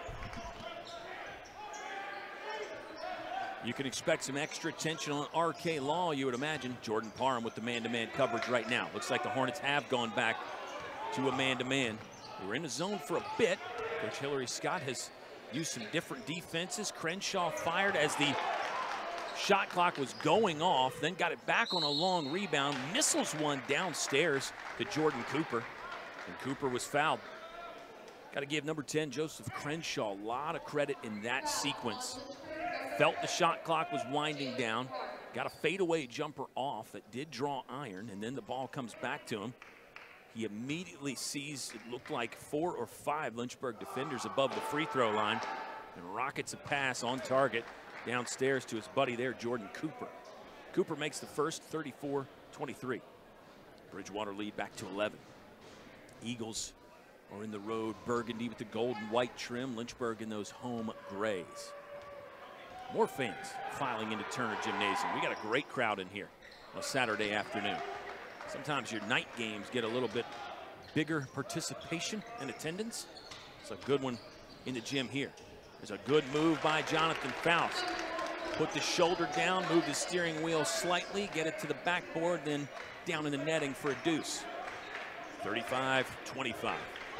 You can expect some extra tension on R K Law, you would imagine. Jordan Parham with the man-to-man coverage right now. Looks like the Hornets have gone back to a man-to-man. They were in the zone for a bit. Coach Hillary Scott has used some different defenses. Crenshaw fired as the shot clock was going off, then got it back on a long rebound. Missiles one downstairs to Jordan Cooper, and Cooper was fouled. Got to give number ten, Joseph Crenshaw, a lot of credit in that sequence. Felt the shot clock was winding down. Got a fadeaway jumper off that did draw iron, and then the ball comes back to him. He immediately sees, it looked like four or five Lynchburg defenders above the free throw line, and rockets a pass on target downstairs to his buddy there, Jordan Cooper. Cooper makes the first, thirty-four twenty-three. Bridgewater lead back to eleven. Eagles are in the road, burgundy with the gold and white trim. Lynchburg in those home grays. More fans filing into Turner Gymnasium. We got a great crowd in here on a Saturday afternoon. Sometimes your night games get a little bit bigger participation and attendance. It's a good one in the gym here. There's a good move by Jonathan Faust. Put the shoulder down, move the steering wheel slightly, get it to the backboard, then down in the netting for a deuce. thirty-five twenty-five.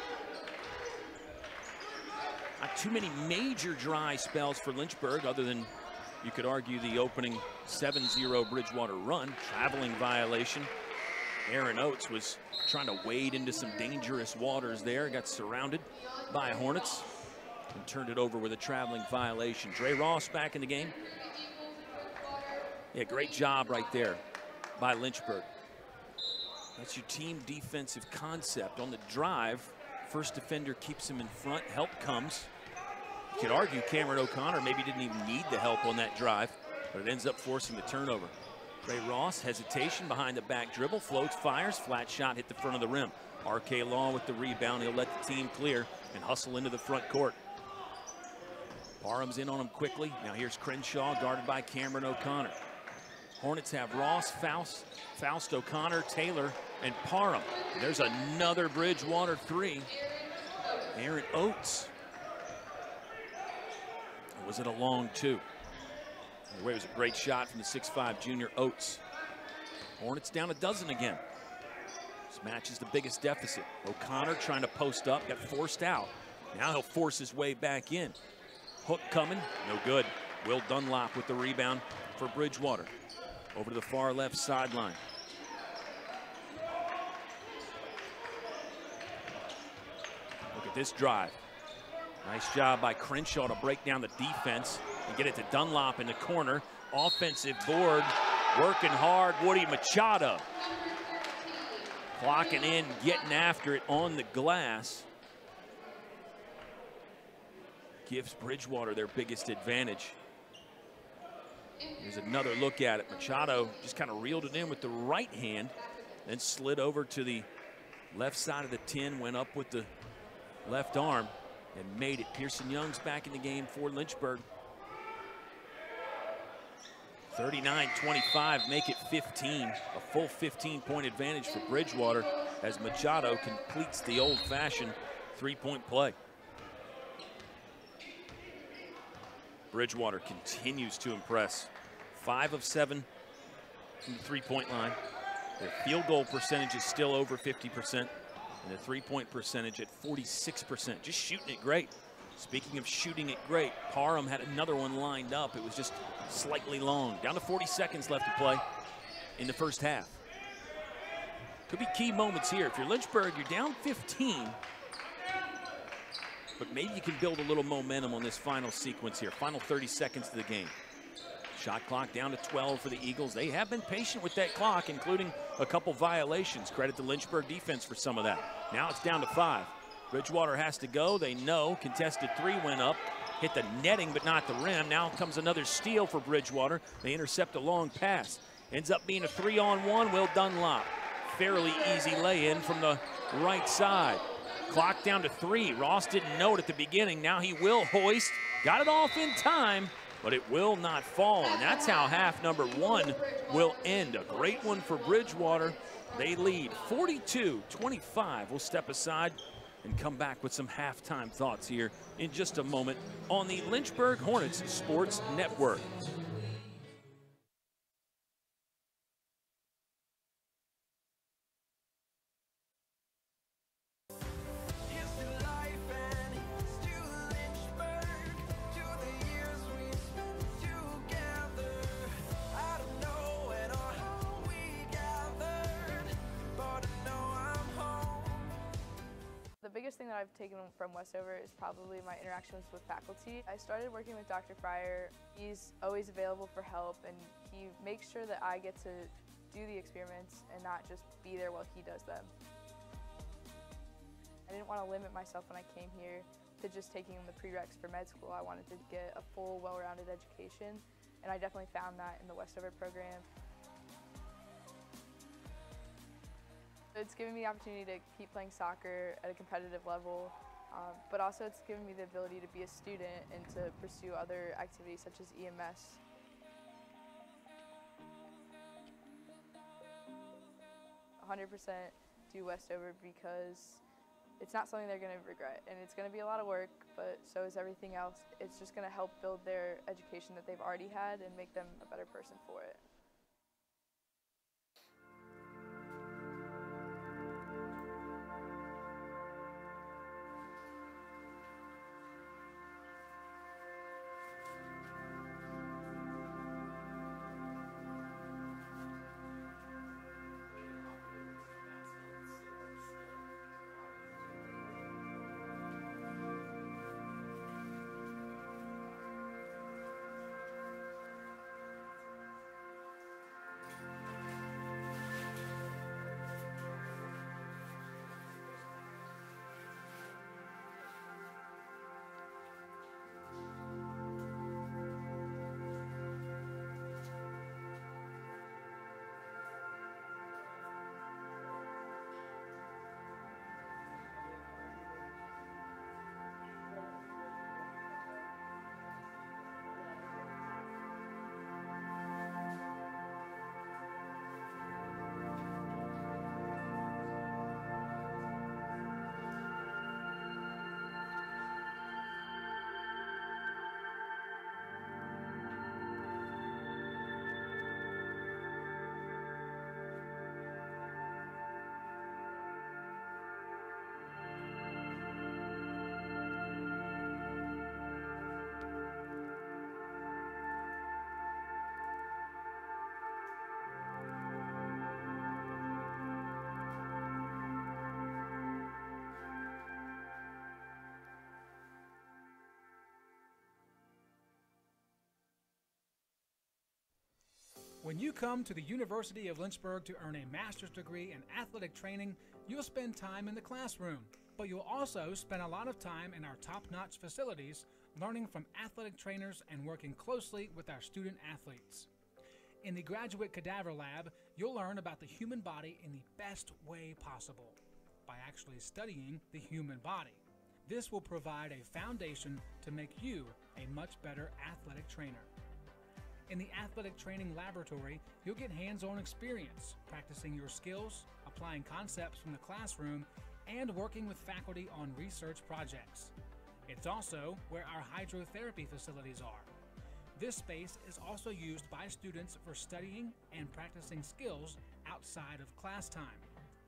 Not too many major dry spells for Lynchburg, other than you could argue the opening seven zero Bridgewater run. Traveling violation. Aaron Oates was trying to wade into some dangerous waters there. Got surrounded by Hornets and turned it over with a traveling violation. Dre Ross back in the game. Yeah, great job right there by Lynchburg. That's your team defensive concept. On the drive, first defender keeps him in front, help comes. You could argue Cameron O'Connor maybe didn't even need the help on that drive, but it ends up forcing the turnover. Ray Ross, hesitation behind the back dribble, floats, fires, flat shot, hit the front of the rim. R K Law with the rebound. He'll let the team clear and hustle into the front court. Barham's in on him quickly. Now here's Crenshaw, guarded by Cameron O'Connor. Hornets have Ross, Faust, Faust, O'Connor, Taylor, and Parham. There's another Bridgewater three. Aaron Oates. Or was it a long two? Anyway, it was a great shot from the six five junior Oates. Hornets down a dozen again. This matches the biggest deficit. O'Connor trying to post up, got forced out. Now he'll force his way back in. Hook coming, no good. Will Dunlop with the rebound for Bridgewater. Over to the far left sideline. Look at this drive. Nice job by Crenshaw to break down the defense and get it to Dunlop in the corner. Offensive board, working hard, Woody Machado. Clocking in, getting after it on the glass. Gives Bridgewater their biggest advantage. Here's another look at it. Machado just kind of reeled it in with the right hand, then slid over to the left side of the tin, went up with the left arm and made it. Pearson Young's back in the game for Lynchburg. thirty-nine twenty-five, make it fifteen. A full fifteen point advantage for Bridgewater as Machado completes the old-fashioned three-point play. Bridgewater continues to impress. Five of seven from the three-point line. Their field goal percentage is still over fifty percent, and the three-point percentage at forty-six percent. Just shooting it great. Speaking of shooting it great, Parham had another one lined up. It was just slightly long. Down to forty seconds left to play in the first half. Could be key moments here. If you're Lynchburg, you're down fifteen. But maybe you can build a little momentum on this final sequence here. Final thirty seconds of the game. Shot clock down to twelve for the Eagles. They have been patient with that clock, including a couple violations. Credit the Lynchburg defense for some of that. Now it's down to five. Bridgewater has to go. They know. Contested three went up. Hit the netting, but not the rim. Now comes another steal for Bridgewater. They intercept a long pass. Ends up being a three-on-one. Will Dunlop. Fairly easy lay-in from the right side. Clock down to three. Ross didn't know it at the beginning. Now he will hoist. Got it off in time, but it will not fall. And that's how half number one will end. A great one for Bridgewater. They lead forty-two twenty-five. We'll step aside and come back with some halftime thoughts here in just a moment on the Lynchburg Hornets Sports Network. The biggest thing that I've taken from Westover is probably my interactions with faculty. I started working with Doctor Fryer. He's always available for help, and he makes sure that I get to do the experiments and not just be there while he does them. I didn't want to limit myself when I came here to just taking the prereqs for med school. I wanted to get a full, well-rounded education, and I definitely found that in the Westover program. It's given me the opportunity to keep playing soccer at a competitive level. Um, but also it's given me the ability to be a student and to pursue other activities such as E M S. one hundred percent do Westover because it's not something they're going to regret, and it's going to be a lot of work, but so is everything else. It's just going to help build their education that they've already had and make them a better person for it. When you come to the University of Lynchburg to earn a master's degree in athletic training, you'll spend time in the classroom, but you'll also spend a lot of time in our top-notch facilities learning from athletic trainers and working closely with our student athletes. In the Graduate Cadaver Lab, you'll learn about the human body in the best way possible, by actually studying the human body. This will provide a foundation to make you a much better athletic trainer. In the Athletic Training Laboratory, you'll get hands-on experience, practicing your skills, applying concepts from the classroom, and working with faculty on research projects. It's also where our hydrotherapy facilities are. This space is also used by students for studying and practicing skills outside of class time.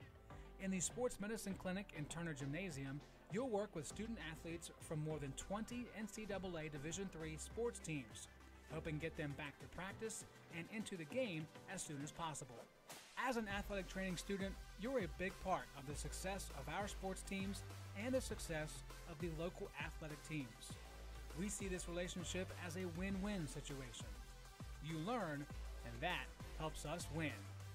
In the Sports Medicine Clinic and Turner Gymnasium, you'll work with student athletes from more than twenty N C double A Division three sports teams, helping get them back to practice and into the game as soon as possible. As an athletic training student, you're a big part of the success of our sports teams and the success of the local athletic teams. We see this relationship as a win-win situation. You learn, and that helps us win.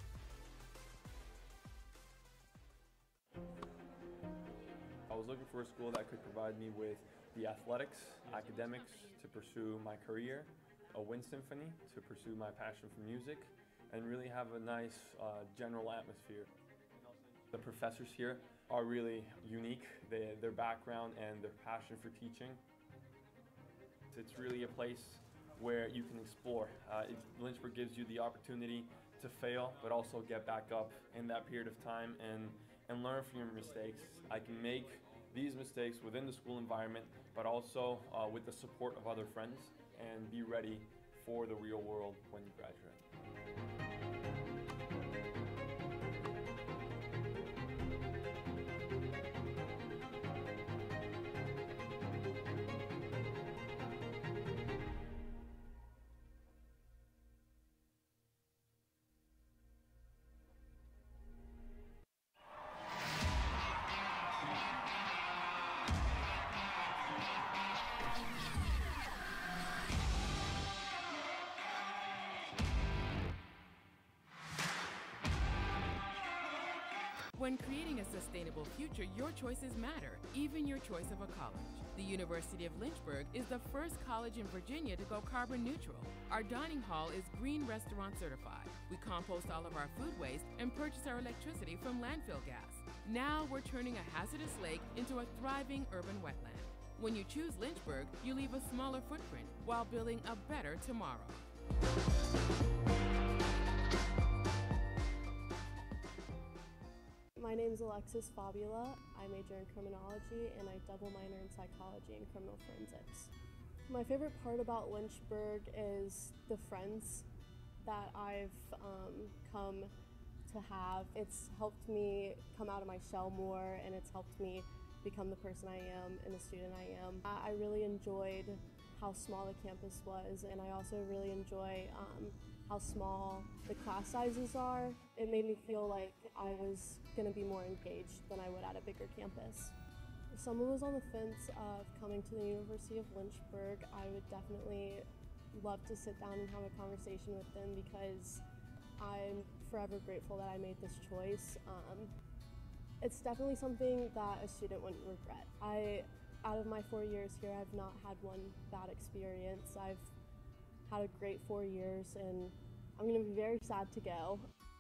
I was looking for a school that could provide me with the athletics, academics to pursue my career, a wind symphony to pursue my passion for music, and really have a nice uh, general atmosphere. The professors here are really unique, they, their background and their passion for teaching. It's really a place where you can explore. Uh, it, Lynchburg gives you the opportunity to fail, but also get back up in that period of time and, and learn from your mistakes. I can make these mistakes within the school environment, but also uh, with the support of other friends, and be ready for the real world when you graduate. When creating a sustainable future, your choices matter, even your choice of a college. The University of Lynchburg is the first college in Virginia to go carbon neutral. Our dining hall is Green Restaurant certified. We compost all of our food waste and purchase our electricity from landfill gas. Now we're turning a hazardous lake into a thriving urban wetland. When you choose Lynchburg, you leave a smaller footprint while building a better tomorrow. My name is Alexis Fabula. I major in criminology and I double minor in psychology and criminal forensics. My favorite part about Lynchburg is the friends that I've um, come to have. It's helped me come out of my shell more, and it's helped me become the person I am and the student I am. I really enjoyed how small the campus was, and I also really enjoy um, how small the class sizes are. It made me feel like I was going to be more engaged than I would at a bigger campus. If someone was on the fence of coming to the University of Lynchburg, I would definitely love to sit down and have a conversation with them because I'm forever grateful that I made this choice. Um, it's definitely something that a student wouldn't regret. I, out of my four years here, I've not had one bad experience. I've had a great four years and I'm going to be very sad to go.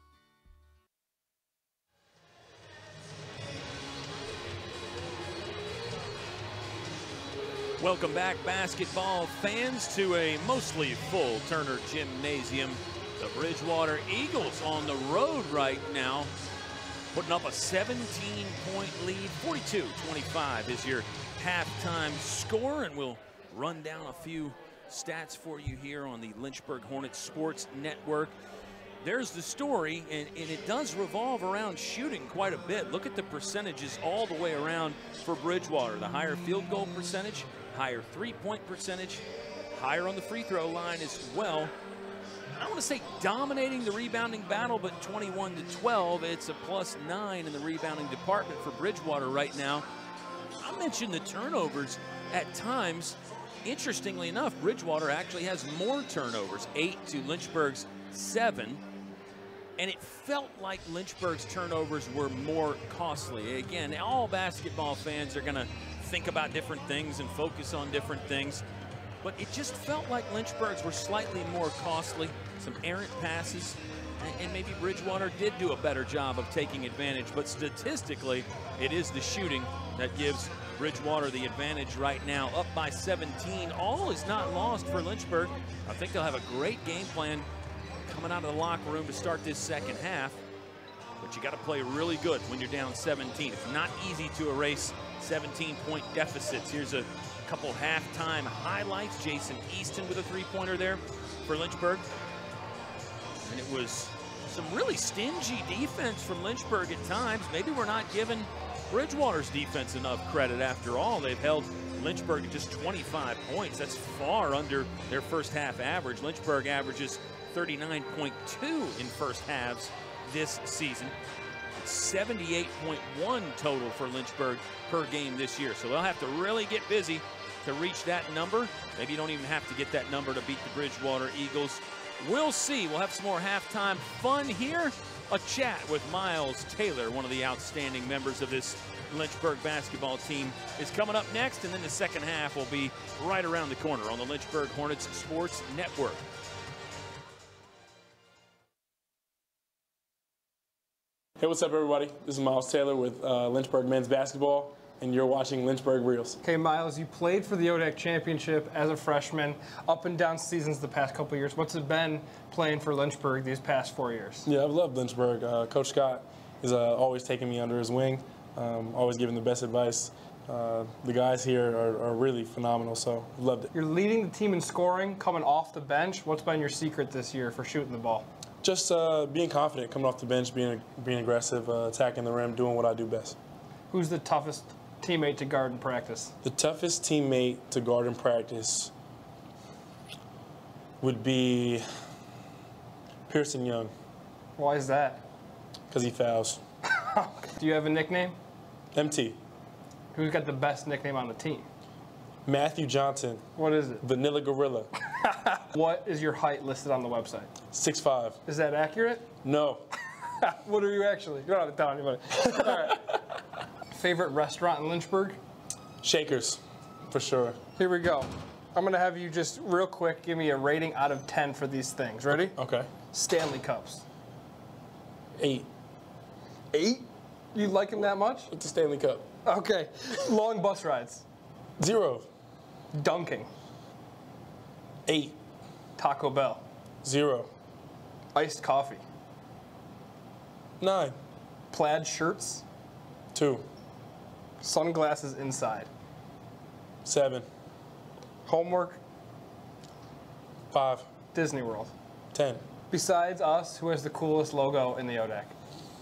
Welcome back, basketball fans, to a mostly full Turner Gymnasium. The Bridgewater Eagles on the road right now, putting up a seventeen point lead. forty-two twenty-five is your halftime score, and we'll run down a few stats for you here on the Lynchburg Hornets Sports Network. There's the story, and, and it does revolve around shooting quite a bit. Look at the percentages all the way around for Bridgewater. The higher field goal percentage, higher three-point percentage, higher on the free throw line as well. I don't want to say dominating the rebounding battle, but twenty-one to twelve, it's a plus nine in the rebounding department for Bridgewater right now. I mentioned the turnovers at times. Interestingly enough, Bridgewater actually has more turnovers, eight to Lynchburg's seven. And it felt like Lynchburg's turnovers were more costly. Again, all basketball fans are going to think about different things and focus on different things. But it just felt like Lynchburg's were slightly more costly, some errant passes, and maybe Bridgewater did do a better job of taking advantage. But statistically, it is the shooting that gives Bridgewater the advantage right now, up by seventeen. All is not lost for Lynchburg. I think they'll have a great game plan coming out of the locker room to start this second half. But you got to play really good when you're down seventeen. It's not easy to erase seventeen point deficits. Here's a couple halftime highlights. Jason Easton with a three-pointer there for Lynchburg. And it was some really stingy defense from Lynchburg at times. Maybe we're not giving Bridgewater's defense enough credit after all. They've held Lynchburg to just twenty-five points. That's far under their first half average. Lynchburg averages thirty-nine point two in first halves this season. seventy-eight point one total for Lynchburg per game this year. So they'll have to really get busy to reach that number. Maybe you don't even have to get that number to beat the Bridgewater Eagles. We'll see. We'll have some more halftime fun here. A chat with Miles Taylor, one of the outstanding members of this Lynchburg basketball team, is coming up next, and then the second half will be right around the corner on the Lynchburg Hornets Sports Network. Hey, what's up, everybody? This is Miles Taylor with uh, Lynchburg men's basketball, and you're watching Lynchburg Reels. Okay, Miles, you played for the O D A C championship as a freshman, up and down seasons the past couple of years. What's it been playing for Lynchburg these past four years? Yeah, I've loved Lynchburg. Uh, Coach Scott is uh, always taking me under his wing, um, always giving the best advice. Uh, the guys here are, are really phenomenal, so I've loved it. You're leading the team in scoring, coming off the bench. What's been your secret this year for shooting the ball? Just uh, being confident, coming off the bench, being being aggressive, uh, attacking the rim, doing what I do best. Who's the toughest teammate to guard in practice? The toughest teammate to guard in practice would be Pearson Young. Why is that? Because he fouls. Do you have a nickname? M T. Who's got the best nickname on the team? Matthew Johnson. What is it? Vanilla Gorilla. What is your height listed on the website? six five. Is that accurate? No. What are you actually? You don't have to tell anybody. All right. Favorite restaurant in Lynchburg? Shakers, for sure. Here we go. I'm going to have you just real quick give me a rating out of ten for these things. Ready? Okay. Stanley Cups. Eight. Eight? You like him that much? With the Stanley Cup. Okay. Long bus rides. Zero. Dunking. Eight. Taco Bell. Zero. Iced coffee. Nine. Plaid shirts. Two. Sunglasses inside. Seven. Homework. Five. Disney World. Ten. Besides us, who has the coolest logo in the O D A C?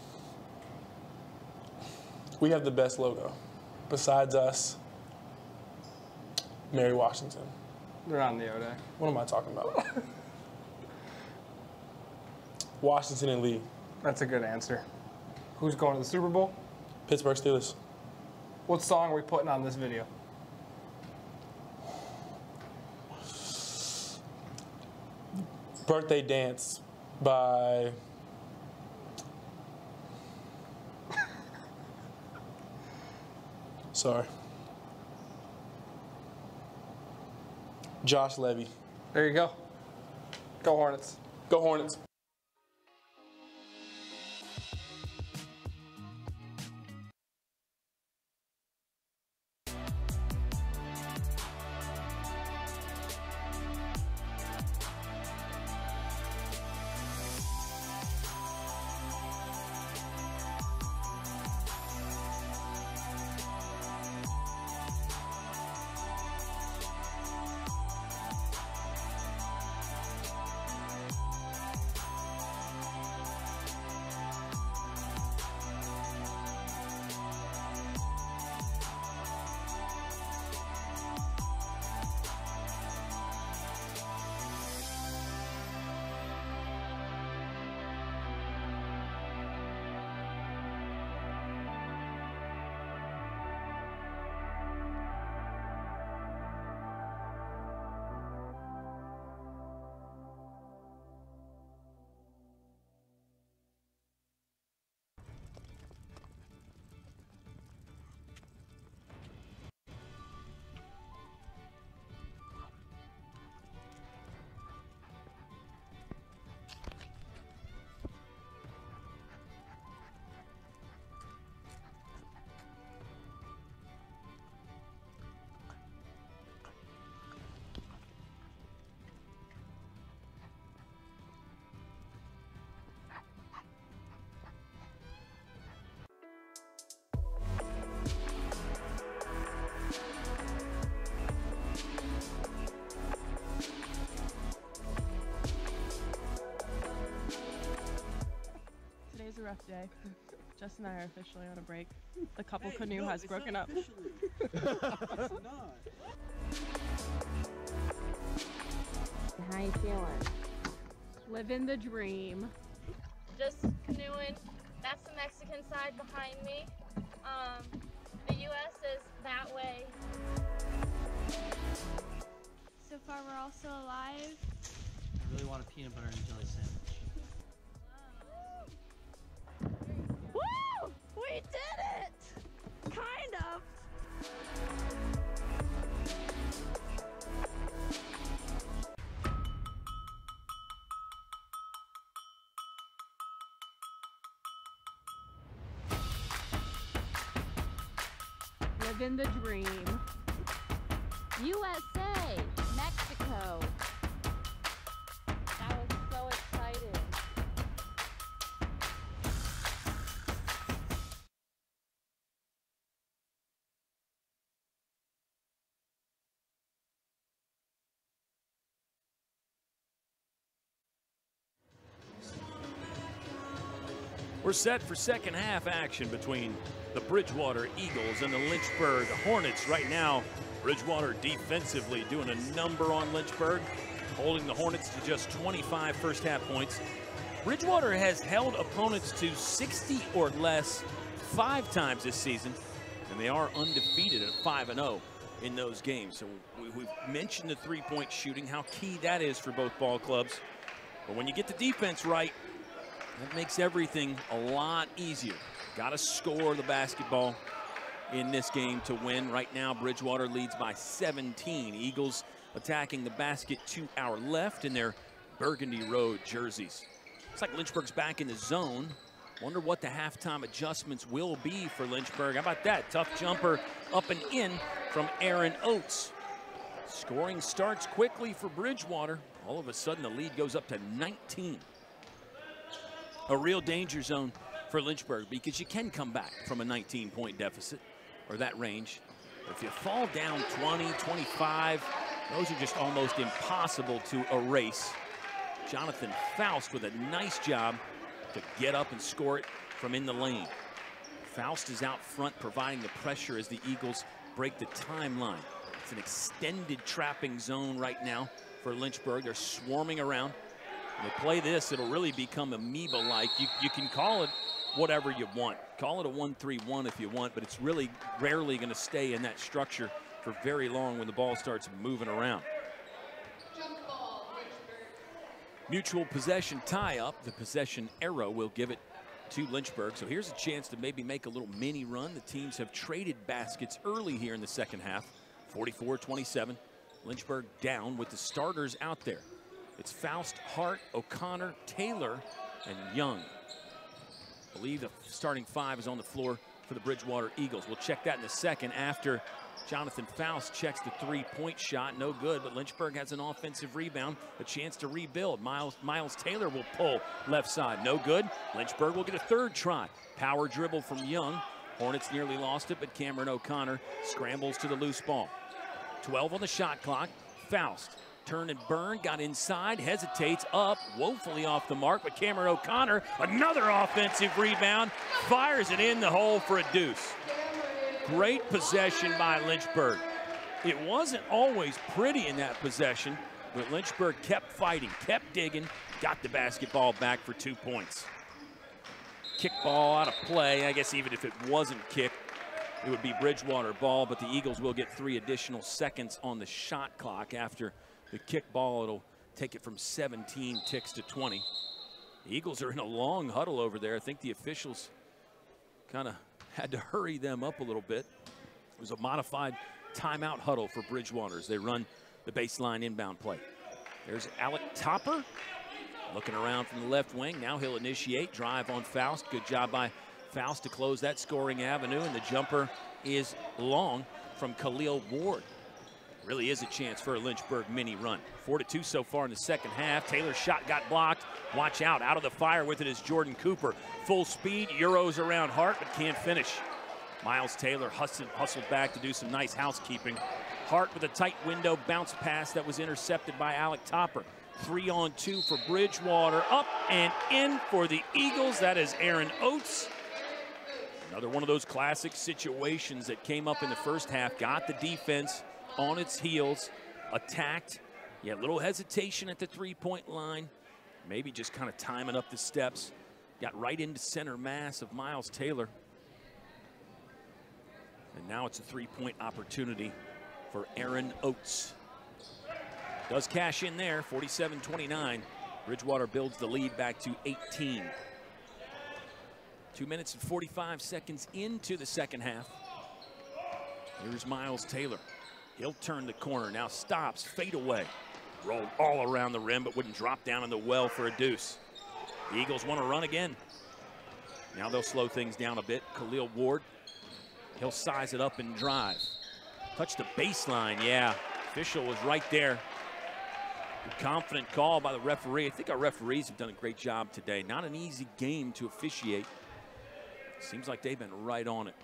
We have the best logo. Besides us, Mary Washington. They're not in the O D A C. What am I talking about? Washington and Lee. That's a good answer. Who's going to the Super Bowl? Pittsburgh Steelers. What song are we putting on this video? Birthday Dance by sorry. Josh Levy. There you go. Go Hornets. Go Hornets. Today's a rough day. Jess and I are officially on a break. The couple hey, canoe no, has broken up. How you feeling? Living the dream. Just canoeing. That's the Mexican side behind me. Um, the U S is that way. So far, we're all still alive. I really want a peanut butter and jelly sandwich. Woo! We did it! Kind of. Living the dream. U S A, Mexico. That was so exciting. We're set for second half action between the Bridgewater Eagles and the Lynchburg Hornets. Right now, Bridgewater defensively doing a number on Lynchburg, holding the Hornets to just twenty-five first half points. Bridgewater has held opponents to sixty or less five times this season, and they are undefeated at five and oh in those games. So we, we've mentioned the three-point shooting, how key that is for both ball clubs. But when you get the defense right, that makes everything a lot easier. Got to score the basketball in this game to win. Right now, Bridgewater leads by seventeen. Eagles attacking the basket to our left in their burgundy road jerseys. Looks like Lynchburg's back in the zone. Wonder what the halftime adjustments will be for Lynchburg. How about that? Tough jumper up and in from Aaron Oates. Scoring starts quickly for Bridgewater. All of a sudden, the lead goes up to nineteen. A real danger zone for Lynchburg because you can come back from a nineteen point deficit or that range. But if you fall down twenty, twenty-five, those are just almost impossible to erase. Jonathan Faust with a nice job to get up and score it from in the lane. Faust is out front providing the pressure as the Eagles break the timeline. It's an extended trapping zone right now for Lynchburg. They're swarming around. When they play this, it'll really become amoeba-like. You, you can call it whatever you want. Call it a one three one if you want, but it's really rarely going to stay in that structure for very long when the ball starts moving around. Mutual possession tie-up. The possession arrow will give it to Lynchburg. So here's a chance to maybe make a little mini run. The teams have traded baskets early here in the second half. forty-four twenty-seven. Lynchburg down with the starters out there. It's Faust, Hart, O'Connor, Taylor, and Young. I believe the starting five is on the floor for the Bridgewater Eagles. We'll check that in a second after Jonathan Faust checks the three-point shot. No good, but Lynchburg has an offensive rebound, a chance to rebuild. Miles, Miles Taylor will pull left side. No good. Lynchburg will get a third try. Power dribble from Young. Hornets nearly lost it, but Cameron O'Connor scrambles to the loose ball. twelve on the shot clock. Faust, turn and burn, got inside, hesitates, up, woefully off the mark, but Cameron O'Connor, another offensive rebound, fires it in the hole for a deuce. Great possession by Lynchburg. It wasn't always pretty in that possession, but Lynchburg kept fighting, kept digging, got the basketball back for two points. Kick ball out of play. I guess even if it wasn't kicked, it would be Bridgewater ball, but the Eagles will get three additional seconds on the shot clock. After the kick ball, it'll take it from seventeen ticks to twenty. The Eagles are in a long huddle over there. I think the officials kind of had to hurry them up a little bit. It was a modified timeout huddle for Bridgewater as they run the baseline inbound play. There's Alec Topper looking around from the left wing. Now he'll initiate, drive on Faust. Good job by Faust to close that scoring avenue, and the jumper is long from Khalil Ward. Really is a chance for a Lynchburg mini run. Four to two so far in the second half. Taylor's shot got blocked. Watch out, out of the fire with it is Jordan Cooper. Full speed, Euros around Hart, but can't finish. Miles Taylor hustled, hustled back to do some nice housekeeping. Hart with a tight window bounce pass that was intercepted by Alec Topper. Three on two for Bridgewater, up and in for the Eagles. That is Aaron Oates. Another one of those classic situations that came up in the first half. Got the defense on its heels, attacked. Yeah, a little hesitation at the three-point line. Maybe just kind of timing up the steps. Got right into center mass of Miles Taylor. And now it's a three-point opportunity for Aaron Oates. Does cash in there, forty-seven twenty-nine. Bridgewater builds the lead back to eighteen. Two minutes and forty-five seconds into the second half. Here's Miles Taylor. He'll turn the corner, now stops, fade away. Rolled all around the rim, but wouldn't drop down in the well for a deuce. The Eagles want to run again. Now they'll slow things down a bit. Khalil Ward, he'll size it up and drive. Touch the baseline, yeah. Official was right there. Good confident call by the referee. I think our referees have done a great job today. Not an easy game to officiate. Seems like they've been right on it.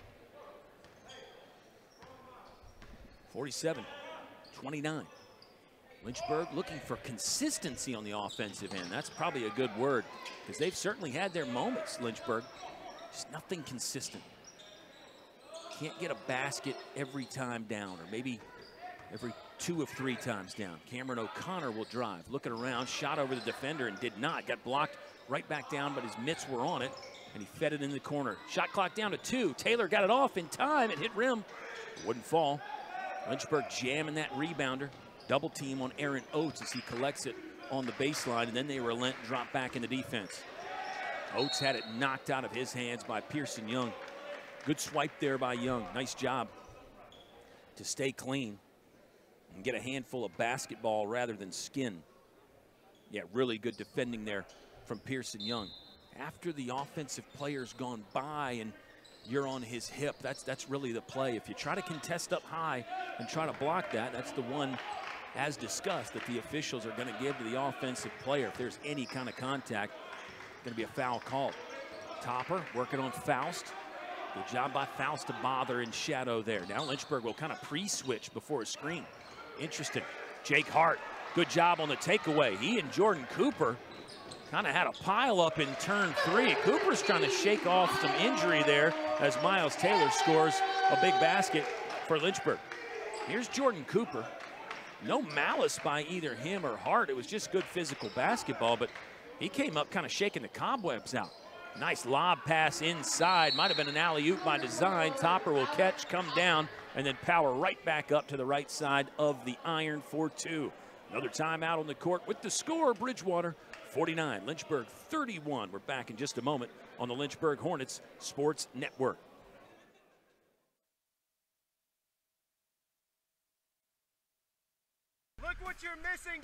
forty-seven twenty-nine. Lynchburg looking for consistency on the offensive end. That's probably a good word because they've certainly had their moments, Lynchburg. Just nothing consistent. Can't get a basket every time down, or maybe every two of three times down. Cameron O'Connor will drive. Looking around, shot over the defender and did not. Got blocked right back down, but his mitts were on it, and he fed it in the corner. Shot clock down to two. Taylor got it off in time. It hit rim. It wouldn't fall. Lynchburg jamming that rebounder. Double team on Aaron Oates as he collects it on the baseline, and then they relent and drop back into defense. Oates had it knocked out of his hands by Pearson Young. Good swipe there by Young. Nice job to stay clean and get a handful of basketball rather than skin. Yeah, really good defending there from Pearson Young. after the offensive player's gone by and you're on his hip. That's, that's really the play. If you try to contest up high and try to block that, that's the one, as discussed, that the officials are going to give to the offensive player. If there's any kind of contact, going to be a foul call. Topper working on Faust. Good job by Faust to bother in shadow there. Now Lynchburg will kind of pre-switch before a screen. Interesting. Jake Hart, good job on the takeaway. He and Jordan Cooper kind of had a pile up in turn three. Cooper's trying to shake off some injury there as Miles Taylor scores a big basket for Lynchburg. Here's Jordan Cooper. No malice by either him or Hart. It was just good physical basketball, but he came up kind of shaking the cobwebs out. Nice lob pass inside. Might have been an alley-oop by design. Topper will catch, come down, and then power right back up to the right side of the iron for two. Another timeout on the court with the score, Bridgewater forty-nine, Lynchburg thirty-one. We're back in just a moment on the Lynchburg Hornets Sports Network. Look what you're missing.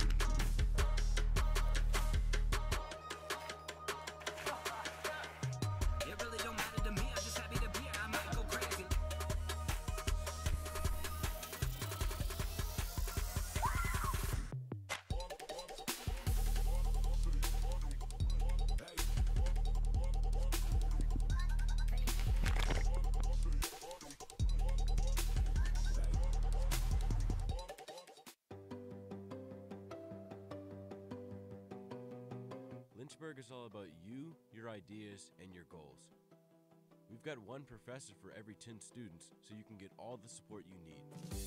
Lynchburg is all about you, your ideas, and your goals. We've got one professor for every ten students, so you can get all the support you need.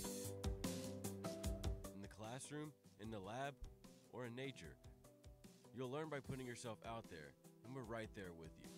In the classroom, in the lab, or in nature. You'll learn by putting yourself out there, and we're right there with you.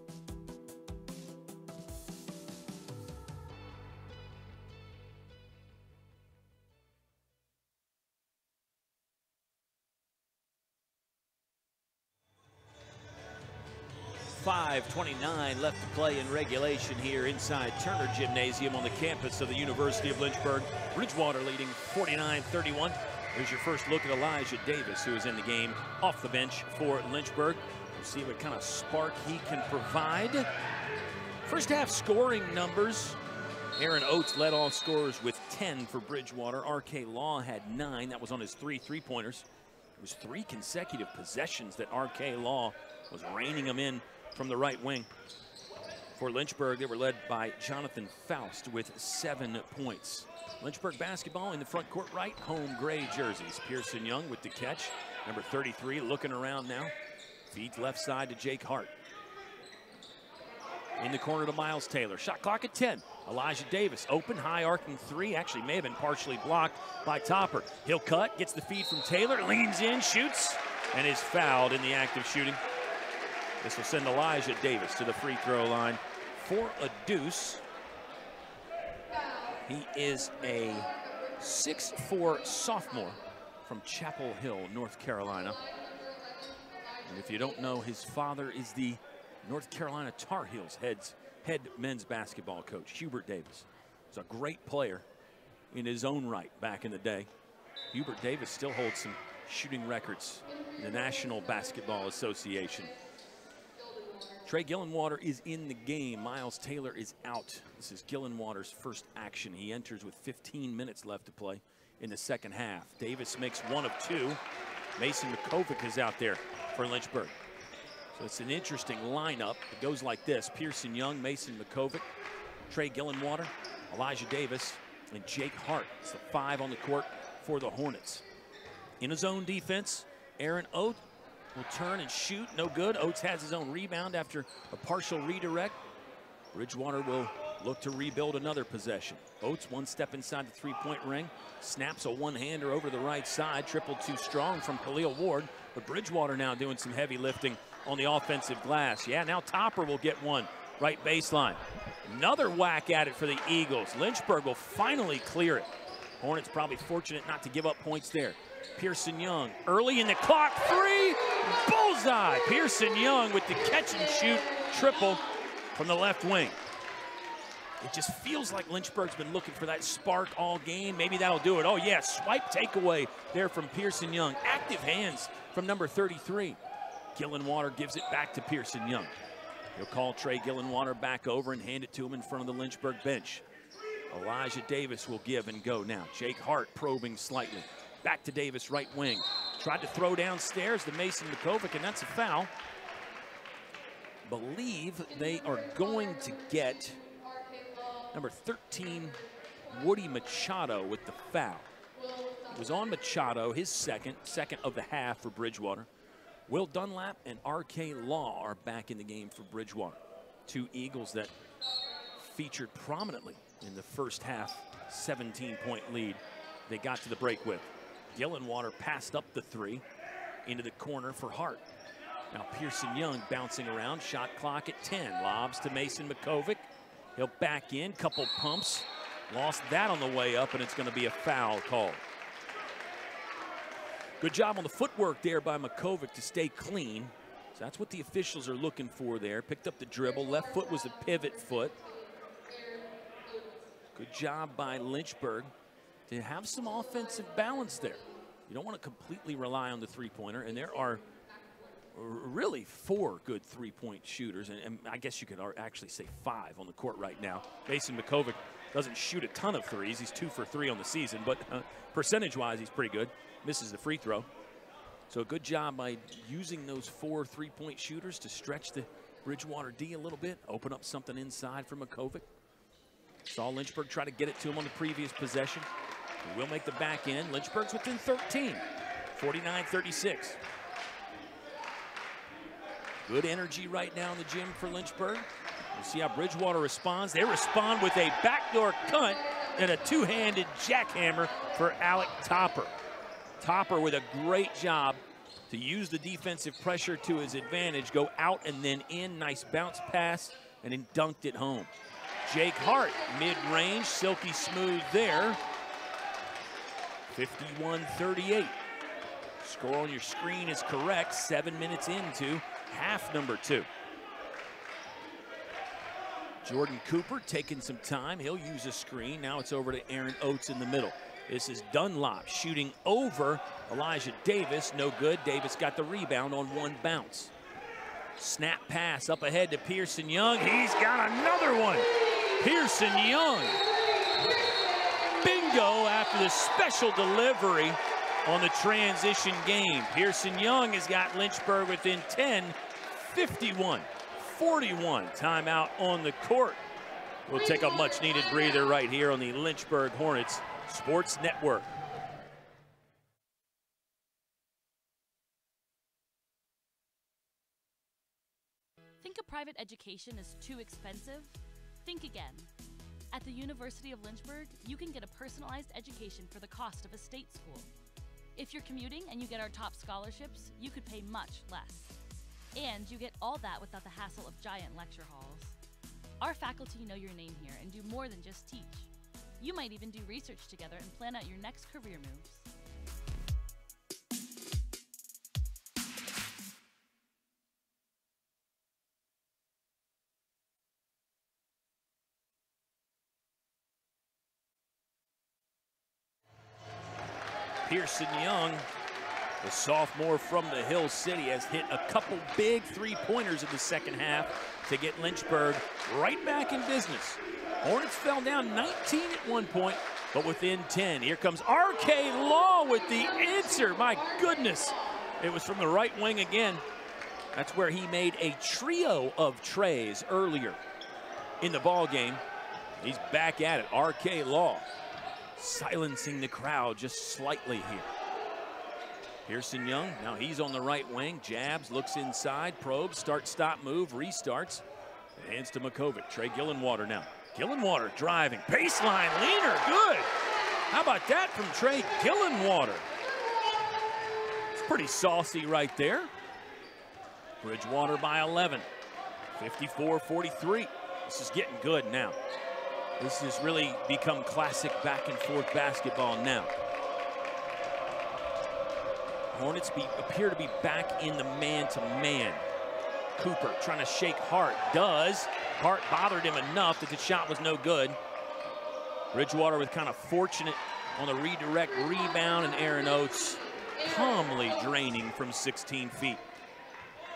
five twenty-nine left to play in regulation here inside Turner Gymnasium on the campus of the University of Lynchburg. Bridgewater leading forty-nine thirty-one. Here's your first look at Elijah Davis, who is in the game off the bench for Lynchburg. We'll see what kind of spark he can provide. First half scoring numbers. Aaron Oates led all scorers with ten for Bridgewater. R K Law had nine. That was on his three three-pointers. It was three consecutive possessions that R K Law was reining them in from the right wing. For Lynchburg, they were led by Jonathan Faust with seven points. Lynchburg basketball in the front court right, home gray jerseys. Pearson Young with the catch. Number thirty-three looking around now. Feeds left side to Jake Hart. In the corner to Miles Taylor. Shot clock at ten. Elijah Davis, open, high arcing three. Actually may have been partially blocked by Topper. He'll cut, gets the feed from Taylor, leans in, shoots, and is fouled in the act of shooting. This will send Elijah Davis to the free throw line for a deuce. He is a six four sophomore from Chapel Hill, North Carolina. And if you don't know, his father is the North Carolina Tar Heels heads, head men's basketball coach, Hubert Davis. He's a great player in his own right back in the day. Hubert Davis still holds some shooting records in the National Basketball Association. Trey Gillenwater is in the game. Miles Taylor is out. This is Gillenwater's first action. He enters with fifteen minutes left to play in the second half. Davis makes one of two. Mason McCovic is out there for Lynchburg. So it's an interesting lineup. It goes like this: Pearson Young, Mason McCovic, Trey Gillenwater, Elijah Davis, and Jake Hart. It's the five on the court for the Hornets. In his own defense, Aaron Oates will turn and shoot, no good. Oates has his own rebound after a partial redirect. Bridgewater will look to rebuild another possession. Oates one step inside the three-point ring, snaps a one-hander over the right side, triple too strong from Khalil Ward, but Bridgewater now doing some heavy lifting on the offensive glass. Yeah, now Topper will get one, right baseline. Another whack at it for the Eagles. Lynchburg will finally clear it. Hornets probably fortunate not to give up points there. Pearson Young, early in the clock, three, bullseye! Pearson Young with the catch and shoot triple from the left wing. It just feels like Lynchburg's been looking for that spark all game. Maybe that'll do it. Oh yeah, swipe takeaway there from Pearson Young. Active hands from number thirty-three. Gillenwater gives it back to Pearson Young. He'll call Trey Gillenwater back over and hand it to him in front of the Lynchburg bench. Elijah Davis will give and go now. Jake Hart probing slightly. Back to Davis, right wing. Tried to throw downstairs to Mason Makovic, and that's a foul. Believe they are going to get number thirteen, Woody Machado, with the foul. It was on Machado, his second, second of the half for Bridgewater. Will Dunlap and R K Law are back in the game for Bridgewater. Two Eagles that featured prominently in the first half, seventeen point lead they got to the break with. Gillenwater passed up the three into the corner for Hart. Now Pearson Young bouncing around, shot clock at ten. Lobs to Mason Makovic. He'll back in, couple pumps. Lost that on the way up, and it's going to be a foul call. Good job on the footwork there by Makovic to stay clean. So that's what the officials are looking for there. Picked up the dribble. Left foot was a pivot foot. Good job by Lynchburg to have some offensive balance there. You don't want to completely rely on the three-pointer, and there are really four good three-point shooters, and, and I guess you could actually say five on the court right now. Mason Makovic doesn't shoot a ton of threes. He's two for three on the season, but uh, percentage-wise, he's pretty good. Misses the free throw. So a good job by using those four three-point shooters to stretch the Bridgewater D a little bit, open up something inside for Makovic. Saw Lynchburg try to get it to him on the previous possession. He will make the back end. Lynchburg's within thirteen, forty-nine thirty-six. Good energy right now in the gym for Lynchburg. We'll see how Bridgewater responds. They respond with a backdoor cut and a two-handed jackhammer for Alec Topper. Topper with a great job to use the defensive pressure to his advantage, go out and then in. Nice bounce pass, and then dunked it home. Jake Hart, mid-range, silky smooth there. fifty-one thirty-eight. Score on your screen is correct. Seven minutes into half number two. Jordan Cooper taking some time. He'll use a screen. Now it's over to Aaron Oates in the middle. This is Dunlop shooting over Elijah Davis. No good. Davis got the rebound on one bounce. Snap pass up ahead to Pearson Young. He's got another one. Pearson Young. Bingo after the special delivery on the transition game. Pearson Young has got Lynchburg within ten, fifty-one forty-one. Timeout on the court. We'll take a much needed breather right here on the Lynchburg Hornets Sports Network. Think a private education is too expensive? Think again. At the University of Lynchburg, you can get a personalized education for the cost of a state school. If you're commuting and you get our top scholarships, you could pay much less. And you get all that without the hassle of giant lecture halls. Our faculty know your name here and do more than just teach. You might even do research together and plan out your next career moves. Pearson Young, the sophomore from the Hill City, has hit a couple big three-pointers in the second half to get Lynchburg right back in business. Hornets fell down nineteen at one point, but within ten. Here comes R K Law with the answer. My goodness. It was from the right wing again. That's where he made a trio of trays earlier in the ball game. He's back at it. R K Law silencing the crowd just slightly here. Pearson Young, now he's on the right wing. Jabs, looks inside, probes, start, stop, move, restarts. Hands to Makovic. Trey Gillenwater now. Gillenwater driving, baseline, leaner, good. How about that from Trey Gillenwater? It's pretty saucy right there. Bridgewater by eleven, fifty-four forty-three. This is getting good now. This has really become classic back and forth basketball now. Hornets be, appear to be back in the man-to-man. Cooper trying to shake Hart, does. Hart bothered him enough that the shot was no good. Bridgewater with kind of fortunate on the redirect rebound, and Aaron Oates calmly draining from sixteen feet.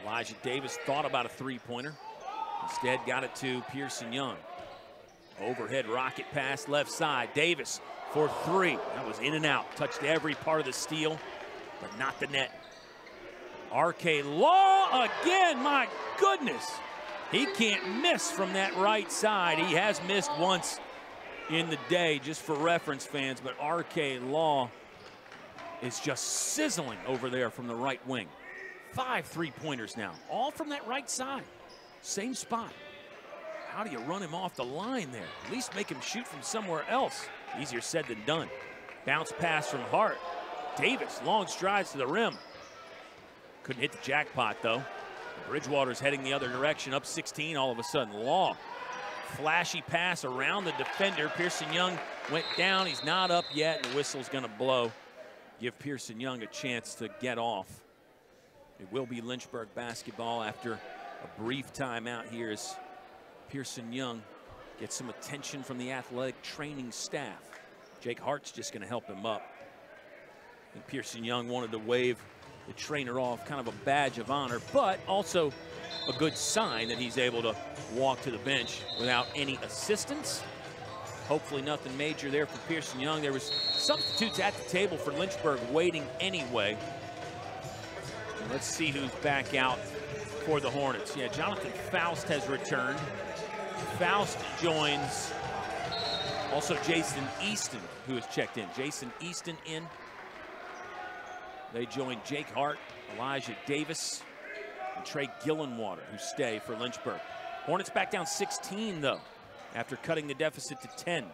Elijah Davis thought about a three-pointer. Instead, got it to Pearson Young. Overhead rocket pass left side. Davis for three. That was in and out. Touched every part of the steal, but not the net. R K Law again, my goodness. He can't miss from that right side. He has missed once in the day, just for reference, fans, but R K Law is just sizzling over there from the right wing. Five three-pointers now, all from that right side. Same spot. How do you run him off the line there? At least make him shoot from somewhere else. Easier said than done. Bounce pass from Hart. Davis, long strides to the rim. Couldn't hit the jackpot, though. Bridgewater's heading the other direction, up sixteen all of a sudden. Law, flashy pass around the defender. Pearson Young went down. He's not up yet, and the whistle's going to blow. Give Pearson Young a chance to get off. It will be Lynchburg basketball after a brief timeout here as Pearson Young gets some attention from the athletic training staff. Jake Hart's just going to help him up. And Pearson Young wanted to wave the trainer off, kind of a badge of honor, but also a good sign that he's able to walk to the bench without any assistance. Hopefully nothing major there for Pearson Young. There was substitutes at the table for Lynchburg waiting anyway. And let's see who's back out for the Hornets. Yeah, Jonathan Faust has returned. Faust joins also Jason Easton, who has checked in. Jason Easton in. They join Jake Hart, Elijah Davis, and Trey Gillenwater, who stay for Lynchburg. Hornets back down sixteen, though, after cutting the deficit to ten.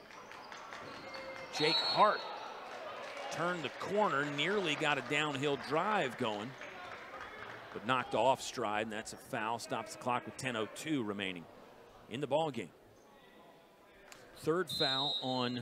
Jake Hart turned the corner, nearly got a downhill drive going, but knocked off stride, and that's a foul. Stops the clock with ten oh two remaining in the ball game. Third foul on,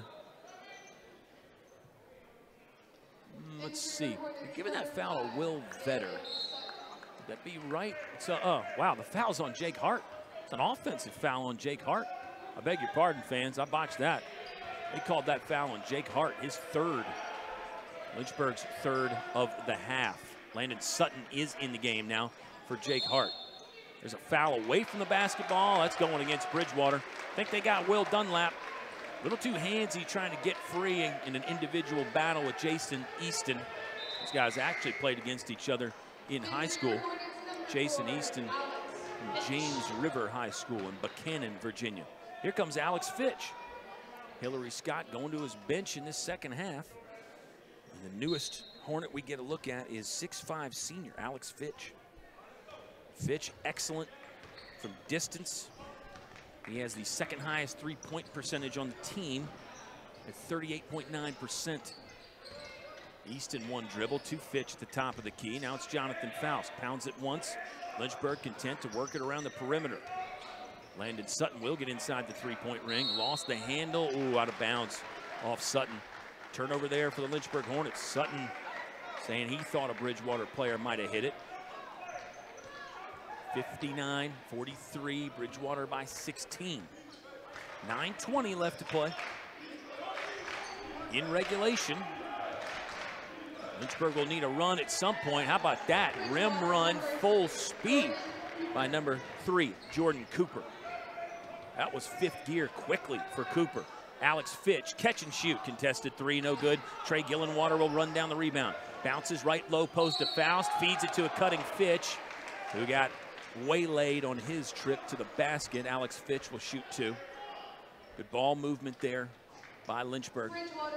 let's see, giving that foul to Will Vetter. Would that be right? It's a, oh, wow, the foul's on Jake Hart. It's an offensive foul on Jake Hart. I beg your pardon, fans, I botched that. They called that foul on Jake Hart, his third. Lynchburg's third of the half. Landon Sutton is in the game now for Jake Hart. There's a foul away from the basketball. That's going against Bridgewater. I think they got Will Dunlap a little too handsy trying to get free in, in an individual battle with Jason Easton. These guys actually played against each other in high school. Jason Easton from James River High School in Buchanan, Virginia. Here comes Alex Fitch. Hillary Scott going to his bench in this second half. And the newest Hornet we get a look at is six five senior Alex Fitch. Fitch, excellent from distance. He has the second highest three-point percentage on the team at thirty-eight point nine percent. Easton one dribble to Fitch at the top of the key. Now it's Jonathan Faust. Pounds it once. Lynchburg content to work it around the perimeter. Landon Sutton will get inside the three-point ring. Lost the handle. Ooh, out of bounds off Sutton. Turnover there for the Lynchburg Hornets. Sutton saying he thought a Bridgewater player might have hit it. fifty-nine forty-three, Bridgewater by sixteen. nine twenty left to play. In regulation. Lynchburg will need a run at some point. How about that? Rim run, full speed by number three, Jordan Cooper. That was fifth gear quickly for Cooper. Alex Fitch, catch and shoot, contested three, no good. Trey Gillenwater will run down the rebound. Bounces right low post to Faust, feeds it to a cutting Fitch, who got waylaid on his trip to the basket. Alex Fitch will shoot two. Good ball movement there by Lynchburg.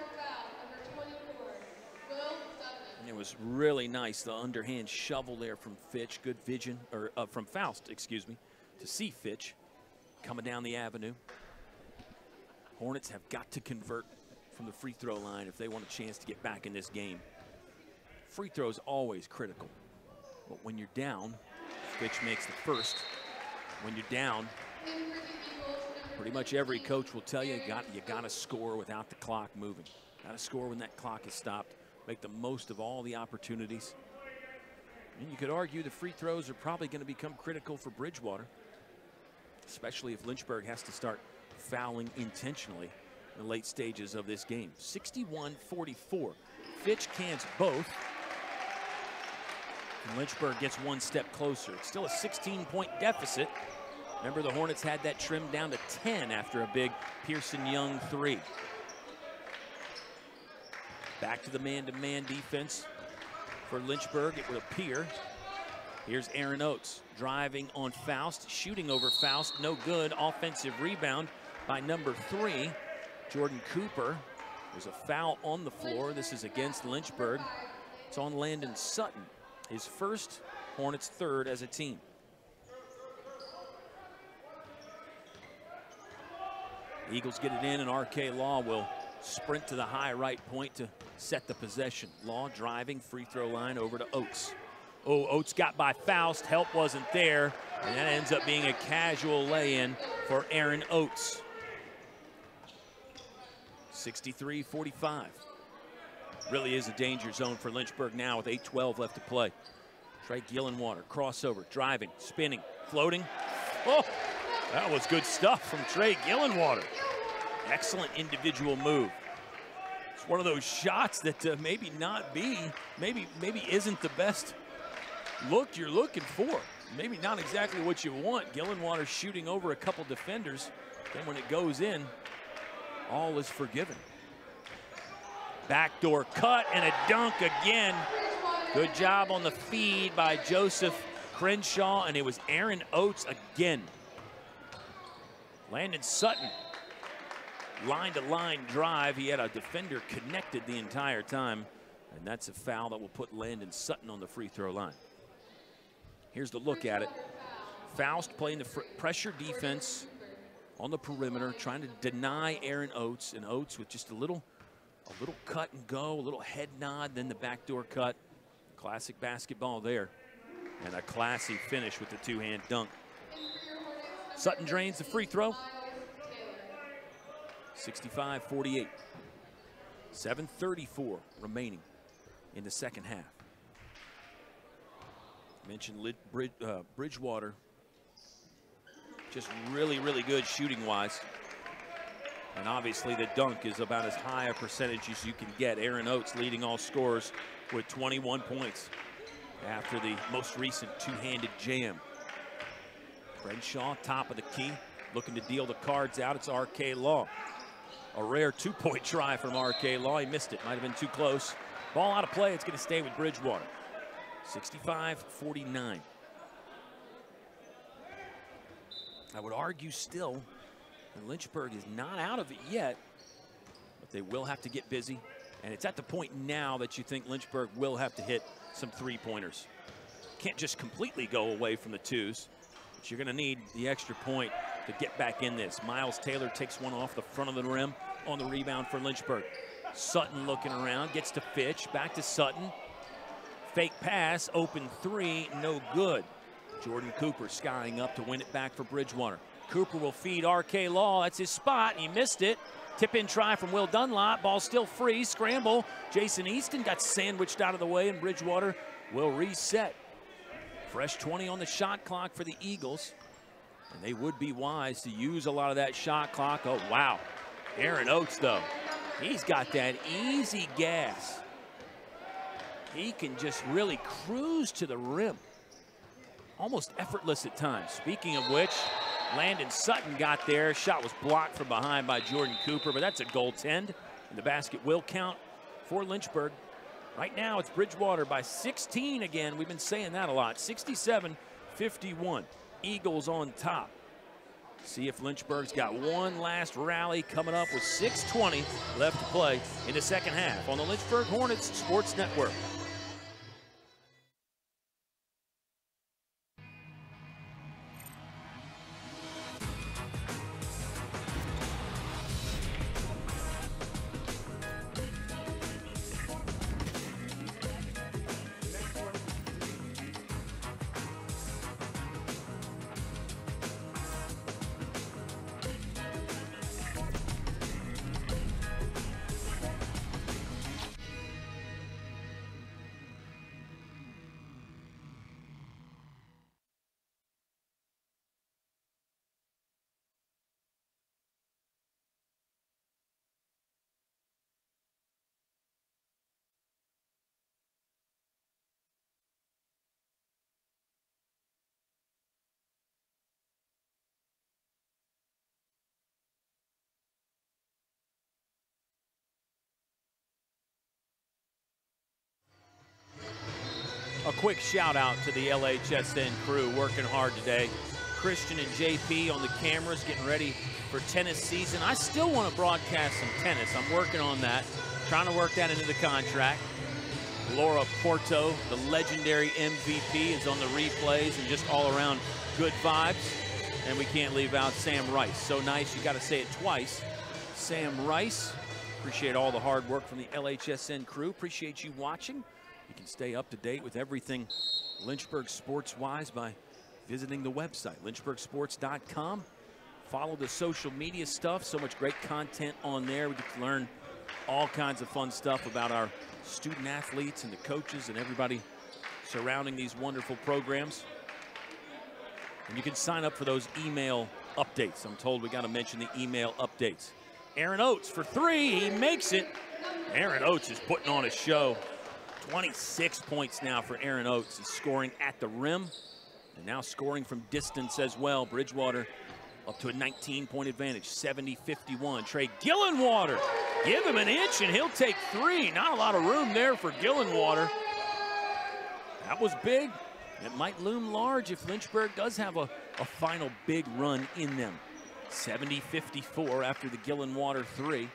And it was really nice, the underhand shovel there from Fitch. Good vision, or uh, from Faust, excuse me, to see Fitch coming down the avenue. Hornets have got to convert from the free throw line if they want a chance to get back in this game. Free throw is always critical, but when you're down, Fitch makes the first. When you're down, pretty much every coach will tell you, you got you got to score without the clock moving. Got to score when that clock is stopped. Make the most of all the opportunities. And you could argue the free throws are probably going to become critical for Bridgewater, especially if Lynchburg has to start fouling intentionally in the late stages of this game. sixty-one forty-four. Fitch cans both. And Lynchburg gets one step closer. It's still a sixteen point deficit. Remember, the Hornets had that trimmed down to ten after a big Pearson Young three. Back to the man-to-man defense for Lynchburg, it would appear. Here's Aaron Oates driving on Faust, shooting over Faust, no good. Offensive rebound by number three, Jordan Cooper. There's a foul on the floor. This is against Lynchburg. It's on Landon Sutton, his first, Hornets third as a team. Eagles get it in, and R K Law will sprint to the high right point to set the possession. Law driving, free throw line over to Oates. Oh, Oates got by Faust, help wasn't there, and that ends up being a casual lay-in for Aaron Oates. sixty-three forty-five. Really is a danger zone for Lynchburg now with eight twelve left to play. Trey Gillenwater, crossover, driving, spinning, floating. Oh, that was good stuff from Trey Gillenwater. Excellent individual move. It's one of those shots that uh, maybe not be, maybe maybe isn't the best look you're looking for. Maybe not exactly what you want. Gillenwater shooting over a couple defenders. Then when it goes in, all is forgiven. Backdoor cut and a dunk again. Good job on the feed by Joseph Crenshaw, and it was Aaron Oates again. Landon Sutton, line-to-line drive. He had a defender connected the entire time, and that's a foul that will put Landon Sutton on the free throw line. Here's the look at it. Faust playing the pressure defense on the perimeter, trying to deny Aaron Oates, and Oates with just a little, a little cut and go, a little head nod, then the backdoor cut. Classic basketball there, and a classy finish with the two-hand dunk. Sutton drains the free throw. sixty-five forty-eight. seven thirty-four remaining in the second half. Mentioned Lid, Brid, uh, Bridgewater. Just really, really good shooting-wise. And obviously the dunk is about as high a percentage as you can get. Aaron Oates leading all scorers with twenty-one points after the most recent two-handed jam. Crenshaw, top of the key, looking to deal the cards out. It's R K Law. A rare two-point try from R K Law. He missed it, might have been too close. Ball out of play, it's gonna stay with Bridgewater. sixty-five forty-nine. I would argue still that Lynchburg is not out of it yet, but they will have to get busy. And it's at the point now that you think Lynchburg will have to hit some three-pointers. Can't just completely go away from the twos, but you're gonna need the extra point to get back in this. Miles Taylor takes one off the front of the rim on the rebound for Lynchburg. Sutton looking around, gets to Fitch, back to Sutton. Fake pass, open three, no good. Jordan Cooper skying up to win it back for Bridgewater. Cooper will feed R K Law, that's his spot, he missed it. Tip-in try from Will Dunlop, ball still free, scramble. Jason Easton got sandwiched out of the way, and Bridgewater will reset. Fresh twenty on the shot clock for the Eagles, and they would be wise to use a lot of that shot clock. Oh, wow. Aaron Oates, though, he's got that easy gas. He can just really cruise to the rim. Almost effortless at times. Speaking of which, Landon Sutton got there. Shot was blocked from behind by Jordan Cooper, but that's a goaltend. And the basket will count for Lynchburg. Right now, it's Bridgewater by sixteen again. We've been saying that a lot. sixty-seven fifty-one. Eagles on top. See if Lynchburg's got one last rally coming up with six twenty left to play in the second half on the Lynchburg Hornets Sports Network. A quick shout out to the L H S N crew working hard today. Christian and J P on the cameras getting ready for tennis season. I still want to broadcast some tennis. I'm working on that, trying to work that into the contract. Laura Porto, the legendary M V P, is on the replays and just all around good vibes. And we can't leave out Sam Rice. So nice, you got to say it twice. Sam Rice, appreciate all the hard work from the L H S N crew. Appreciate you watching. You can stay up to date with everything Lynchburg sports-wise by visiting the website, lynchburg sports dot com. Follow the social media stuff. So much great content on there. We get to learn all kinds of fun stuff about our student athletes and the coaches and everybody surrounding these wonderful programs. And you can sign up for those email updates. I'm told we got to mention the email updates. Aaron Oates for three, he makes it. Aaron Oates is putting on a show. twenty-six points now for Aaron Oates. He's scoring at the rim and now scoring from distance as well. Bridgewater up to a nineteen point advantage, seventy fifty-one. Trey Gillenwater, give him an inch and he'll take three. Not a lot of room there for Gillenwater. That was big. It might loom large if Lynchburg does have a, a final big run in them. seventy fifty-four after the Gillenwater three.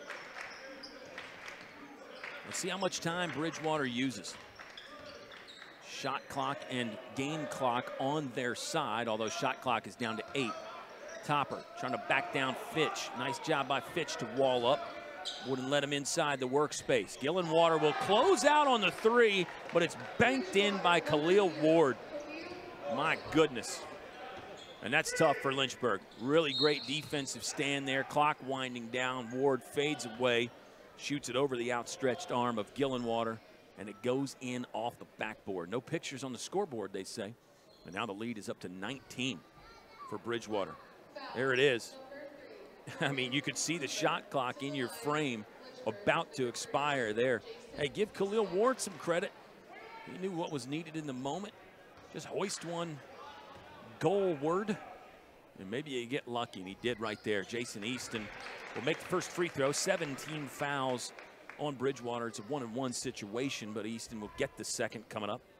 Let's see how much time Bridgewater uses. Shot clock and game clock on their side, although shot clock is down to eight. Topper trying to back down Fitch. Nice job by Fitch to wall up. Wouldn't let him inside the workspace. Gillenwater will close out on the three, but it's banked in by Khalil Ward. My goodness. And that's tough for Lynchburg. Really great defensive stand there. Clock winding down. Ward fades away. Shoots it over the outstretched arm of Gillenwater, and it goes in off the backboard. No pictures on the scoreboard, they say. And now the lead is up to nineteen for Bridgewater. There it is. I mean, you could see the shot clock in your frame about to expire there. Hey, give Khalil Ward some credit. He knew what was needed in the moment. Just hoist one goalward, and maybe you get lucky, and he did right there. Jason Easton will make the first free throw. seventeen fouls on Bridgewater. It's a one-and-one situation, but Easton will get the second coming up.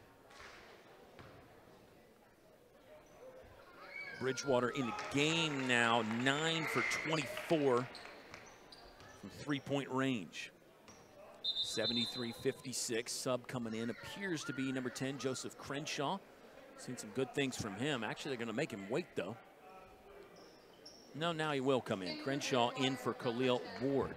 Bridgewater in the game now, nine for twenty-four from three-point range. seventy-three fifty-six, sub coming in, appears to be number ten, Joseph Crenshaw. Seen some good things from him. Actually, they're going to make him wait, though. No, now he will come in. Crenshaw in for Khalil Ward.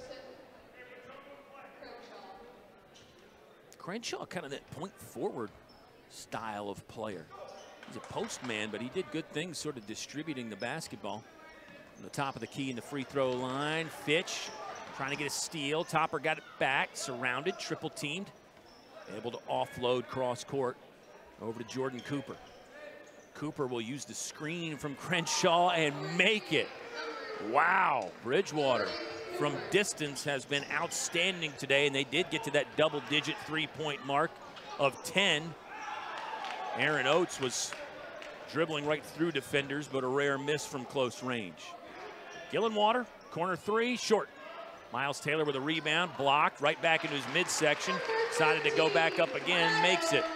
Crenshaw kind of that point forward style of player. He's a post man, but he did good things sort of distributing the basketball. On the top of the key in the free throw line, Fitch trying to get a steal. Topper got it back, surrounded, triple teamed. Able to offload cross court over to Jordan Cooper. Cooper will use the screen from Crenshaw and make it. Wow, Bridgewater from distance has been outstanding today, and they did get to that double-digit three-point mark of ten. Aaron Oates was dribbling right through defenders, but a rare miss from close range. Gillenwater, corner three, short. Miles Taylor with a rebound, blocked, right back into his midsection. Decided to go back up again, makes it.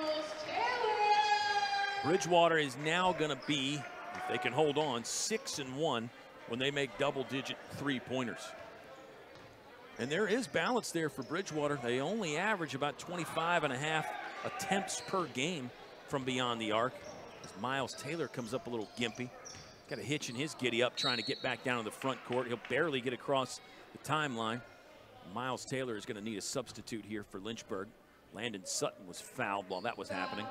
Bridgewater is now going to be, if they can hold on, six and one when they make double-digit three-pointers. And there is balance there for Bridgewater. They only average about twenty-five and a half attempts per game from beyond the arc. As Miles Taylor comes up a little gimpy. Got a hitch in his giddy up trying to get back down to the front court. He'll barely get across the timeline. Miles Taylor is going to need a substitute here for Lynchburg. Landon Sutton was fouled while that was happening.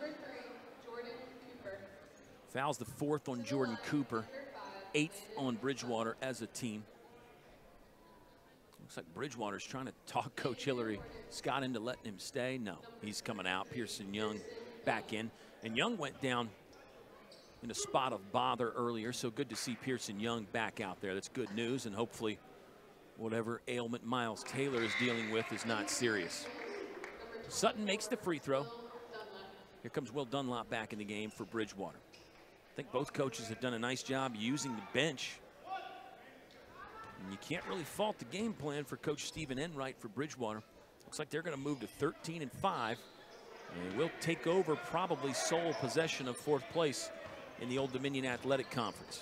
Foul's the fourth on Jordan Cooper, eighth on Bridgewater as a team. Looks like Bridgewater's trying to talk Coach Hillary Scott into letting him stay. No, he's coming out. Pearson Young back in. And Young went down in a spot of bother earlier, so good to see Pearson Young back out there. That's good news, and hopefully whatever ailment Miles Taylor is dealing with is not serious. Sutton makes the free throw. Here comes Will Dunlop back in the game for Bridgewater. I think both coaches have done a nice job using the bench. And you can't really fault the game plan for Coach Stephen Enright for Bridgewater. Looks like they're going to move to thirteen and five And they will take over probably sole possession of fourth place in the Old Dominion Athletic Conference.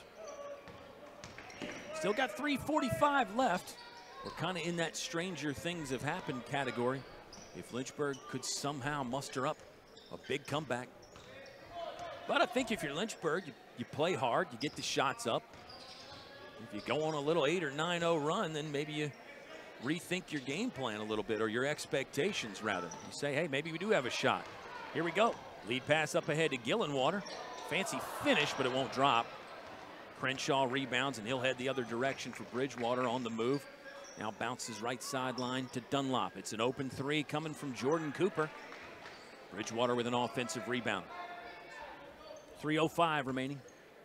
Still got three forty-five left. We're kind of in that stranger things have happened category. If Lynchburg could somehow muster up a big comeback. But I think if you're Lynchburg, you, you play hard, you get the shots up. If you go on a little eight or nine oh run, then maybe you rethink your game plan a little bit, or your expectations rather. You say, hey, maybe we do have a shot. Here we go. Lead pass up ahead to Gillenwater. Fancy finish, but it won't drop. Crenshaw rebounds, and he'll head the other direction for Bridgewater on the move. Now bounces right sideline to Dunlop. It's an open three coming from Jordan Cooper. Bridgewater with an offensive rebound. three oh five remaining.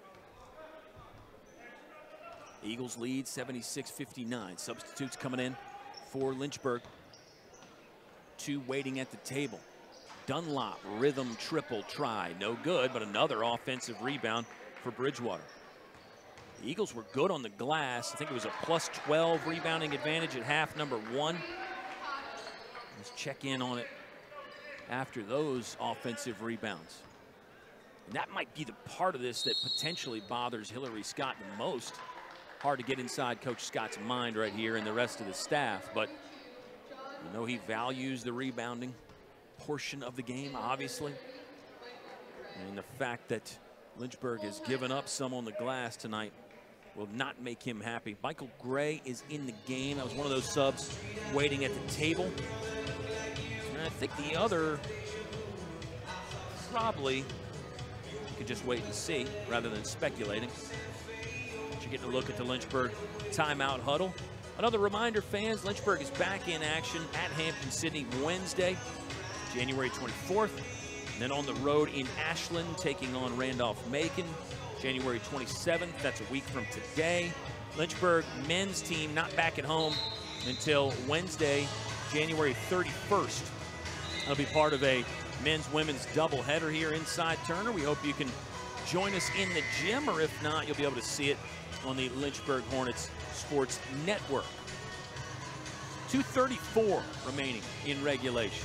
Eagles lead seventy-six fifty-nine. Substitutes coming in for Lynchburg. Two waiting at the table. Dunlop, rhythm triple try. No good, but another offensive rebound for Bridgewater. The Eagles were good on the glass. I think it was a plus twelve rebounding advantage at half number one. Let's check in on it after those offensive rebounds. And that might be the part of this that potentially bothers Hillary Scott the most. Hard to get inside Coach Scott's mind right here and the rest of the staff, but you know he values the rebounding portion of the game, obviously. And the fact that Lynchburg has given up some on the glass tonight will not make him happy. Michael Gray is in the game. That was one of those subs waiting at the table. And I think the other probably, you could just wait and see rather than speculating. But you're getting a look at the Lynchburg timeout huddle. Another reminder, fans, Lynchburg is back in action at Hampton-Sydney Wednesday, January twenty-fourth. And then on the road in Ashland, taking on Randolph-Macon, January twenty-seventh. That's a week from today. Lynchburg men's team not back at home until Wednesday, January thirty-first. That'll be part of a men's-women's doubleheader here inside Turner. We hope you can join us in the gym, or if not, you'll be able to see it on the Lynchburg Hornets Sports Network. two thirty-four remaining in regulation.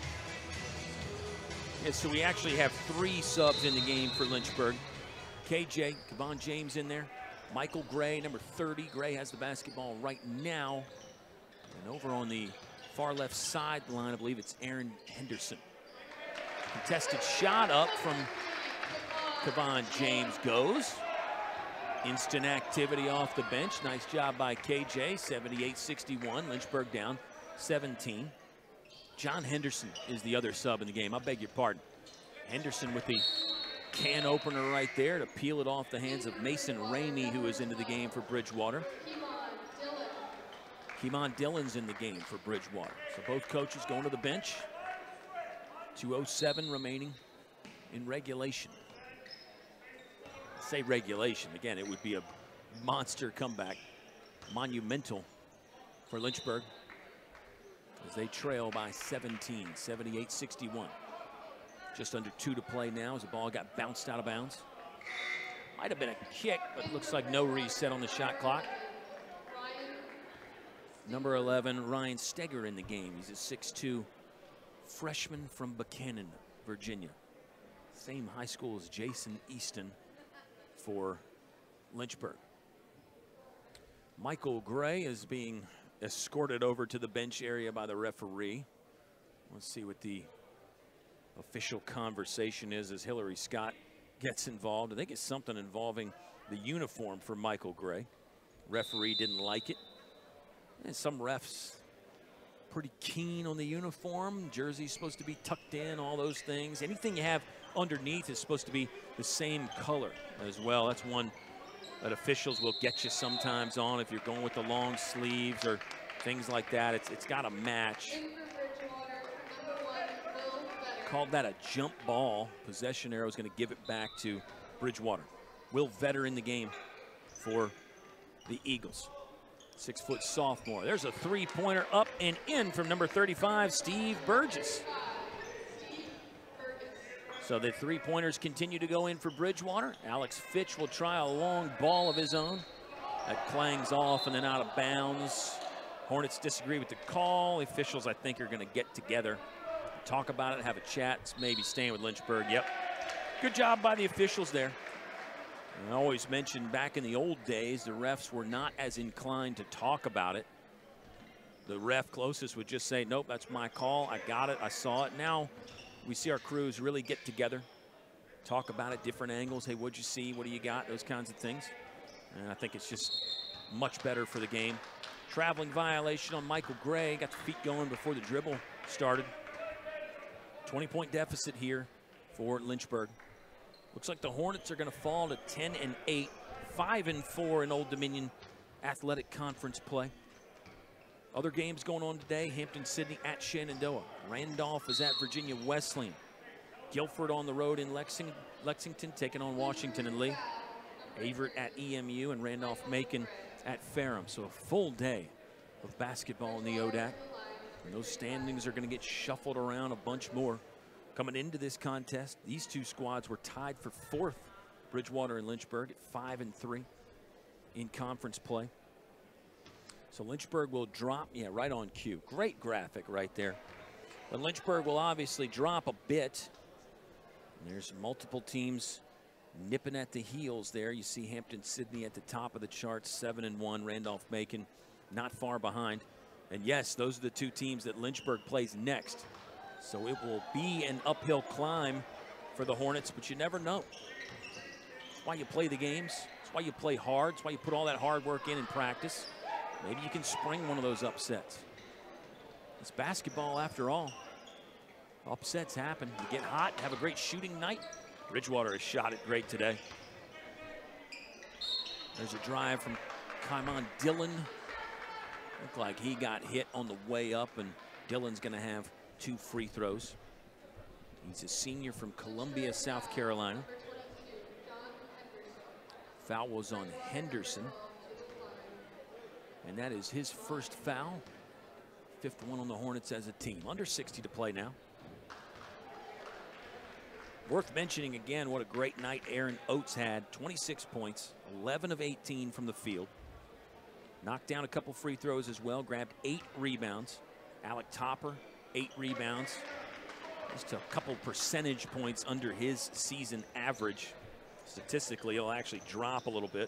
Yeah, so we actually have three subs in the game for Lynchburg. K J, Kevon James in there. Michael Gray, number thirty. Gray has the basketball right now. And over on the far left sideline, I believe it's Aaron Henderson. Contested shot up from Kevon James goes. Instant activity off the bench. Nice job by K J, seventy-eight sixty-one. Lynchburg down seventeen. John Henderson is the other sub in the game. I beg your pardon. Henderson with the can opener right there to peel it off the hands of Mason Ramey, who is into the game for Bridgewater. Keemon Dillon's in the game for Bridgewater. So both coaches going to the bench. two oh seven remaining in regulation. I say regulation, again, it would be a monster comeback. Monumental for Lynchburg as they trail by seventeen, seventy-eight sixty-one. Just under two to play now as the ball got bounced out of bounds. Might have been a kick, but looks like no reset on the shot clock. Number eleven, Ryan Steger in the game. He's a six two freshman from Buchanan, Virginia. Same high school as Jason Easton for Lynchburg. Michael Gray is being escorted over to the bench area by the referee. Let's see what the official conversation is as Hillary Scott gets involved. I think it's something involving the uniform for Michael Gray. Referee didn't like it. And some refs pretty keen on the uniform. Jersey's supposed to be tucked in, all those things. Anything you have underneath is supposed to be the same color as well. That's one that officials will get you sometimes on if you're going with the long sleeves or things like that. It's, it's got to match. Called that a jump ball. Possession arrow is going to give it back to Bridgewater. Will Vetter in the game for the Eagles. Six-foot sophomore. There's a three-pointer up and in from number thirty-five, Steve Burgess. So the three-pointers continue to go in for Bridgewater. Alex Fitch will try a long ball of his own. That clangs off and then out of bounds. Hornets disagree with the call. The officials, I think, are going to get together. talk about it, have a chat, maybe staying with Lynchburg. Yep. Good job by the officials there. I always mentioned back in the old days, the refs were not as inclined to talk about it. The ref closest would just say, nope, that's my call. I got it. I saw it. Now we see our crews really get together, talk about it, different angles. Hey, what'd you see? What do you got? Those kinds of things. And I think it's just much better for the game. Traveling violation on Michael Gray. Got the feet going before the dribble started. twenty point deficit here for Lynchburg. Looks like the Hornets are going to fall to ten and eight, five and four in Old Dominion Athletic Conference play. Other games going on today: Hampton-Sydney at Shenandoah. Randolph is at Virginia Wesleyan. Guilford on the road in Lexing Lexington, taking on Washington and Lee. Avert at E M U and Randolph-Macon at Ferrum. So a full day of basketball in the O D A C. And those standings are going to get shuffled around a bunch more. Coming into this contest, these two squads were tied for fourth. Bridgewater and Lynchburg at five and three in conference play. So Lynchburg will drop, yeah, right on cue. Great graphic right there. But Lynchburg will obviously drop a bit. And there's multiple teams nipping at the heels there. You see Hampton-Sydney at the top of the charts, seven and one. Randolph-Macon not far behind. And yes, those are the two teams that Lynchburg plays next. So it will be an uphill climb for the Hornets, but you never know. That's why you play the games. That's why you play hard. That's why you put all that hard work in in practice. Maybe you can spring one of those upsets. It's basketball after all. Upsets happen. You get hot, have a great shooting night. Bridgewater has shot it great today. There's a drive from Kymon Dillon. Looked like he got hit on the way up, and Dillon's going to have two free throws. He's a senior from Columbia, South Carolina. Foul was on Henderson. And that is his first foul. Fifth one on the Hornets as a team. Under sixty to play now. Worth mentioning again what a great night Aaron Oates had. twenty-six points, eleven of eighteen from the field. Knocked down a couple free throws as well. Grabbed eight rebounds. Alec Topper, eight rebounds. Just a couple percentage points under his season average. Statistically, he'll actually drop a little bit.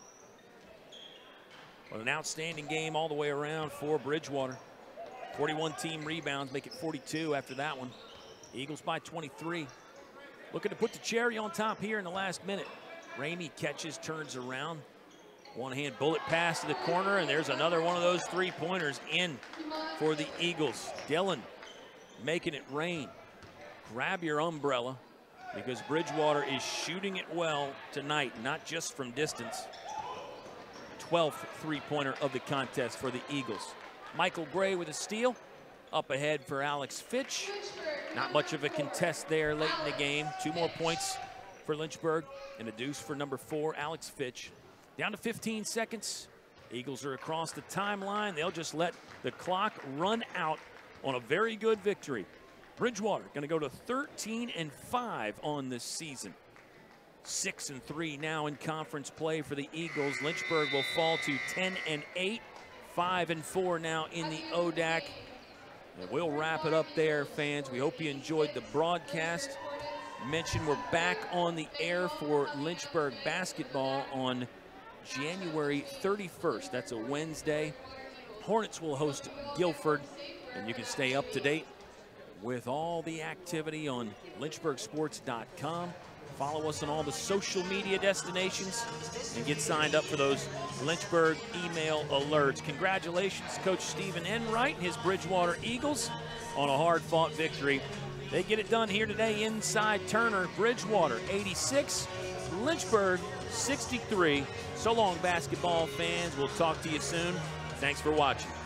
But an outstanding game all the way around for Bridgewater. forty-one team rebounds, make it forty-two after that one. Eagles by twenty-three. Looking to put the cherry on top here in the last minute. Ramey catches, turns around. One-hand bullet pass to the corner, and there's another one of those three-pointers in for the Eagles. Dillon making it rain. Grab your umbrella, because Bridgewater is shooting it well tonight, not just from distance. twelfth three-pointer of the contest for the Eagles. Michael Gray with a steal. Up ahead for Alex Fitch. Not much of a contest there late in the game. Two more points for Lynchburg and a deuce for number four, Alex Fitch. Down to fifteen seconds. Eagles are across the timeline. They'll just let the clock run out on a very good victory. Bridgewater going to go to thirteen and five on this season. six and three now in conference play for the Eagles. Lynchburg will fall to ten and eight. five and four now in the O D A C. And we'll wrap it up there, fans. We hope you enjoyed the broadcast. Mention we're back on the air for Lynchburg basketball on January thirty-first. That's a Wednesday. Hornets will host Guilford, and you can stay up to date with all the activity on lynchburg sports dot com. Follow us on all the social media destinations and get signed up for those Lynchburg email alerts. Congratulations, Coach Stephen Enright and his Bridgewater Eagles on a hard-fought victory. They get it done here today inside Turner. Bridgewater eighty-six, Lynchburg sixty-three. So long, basketball fans. We'll talk to you soon. Thanks for watching.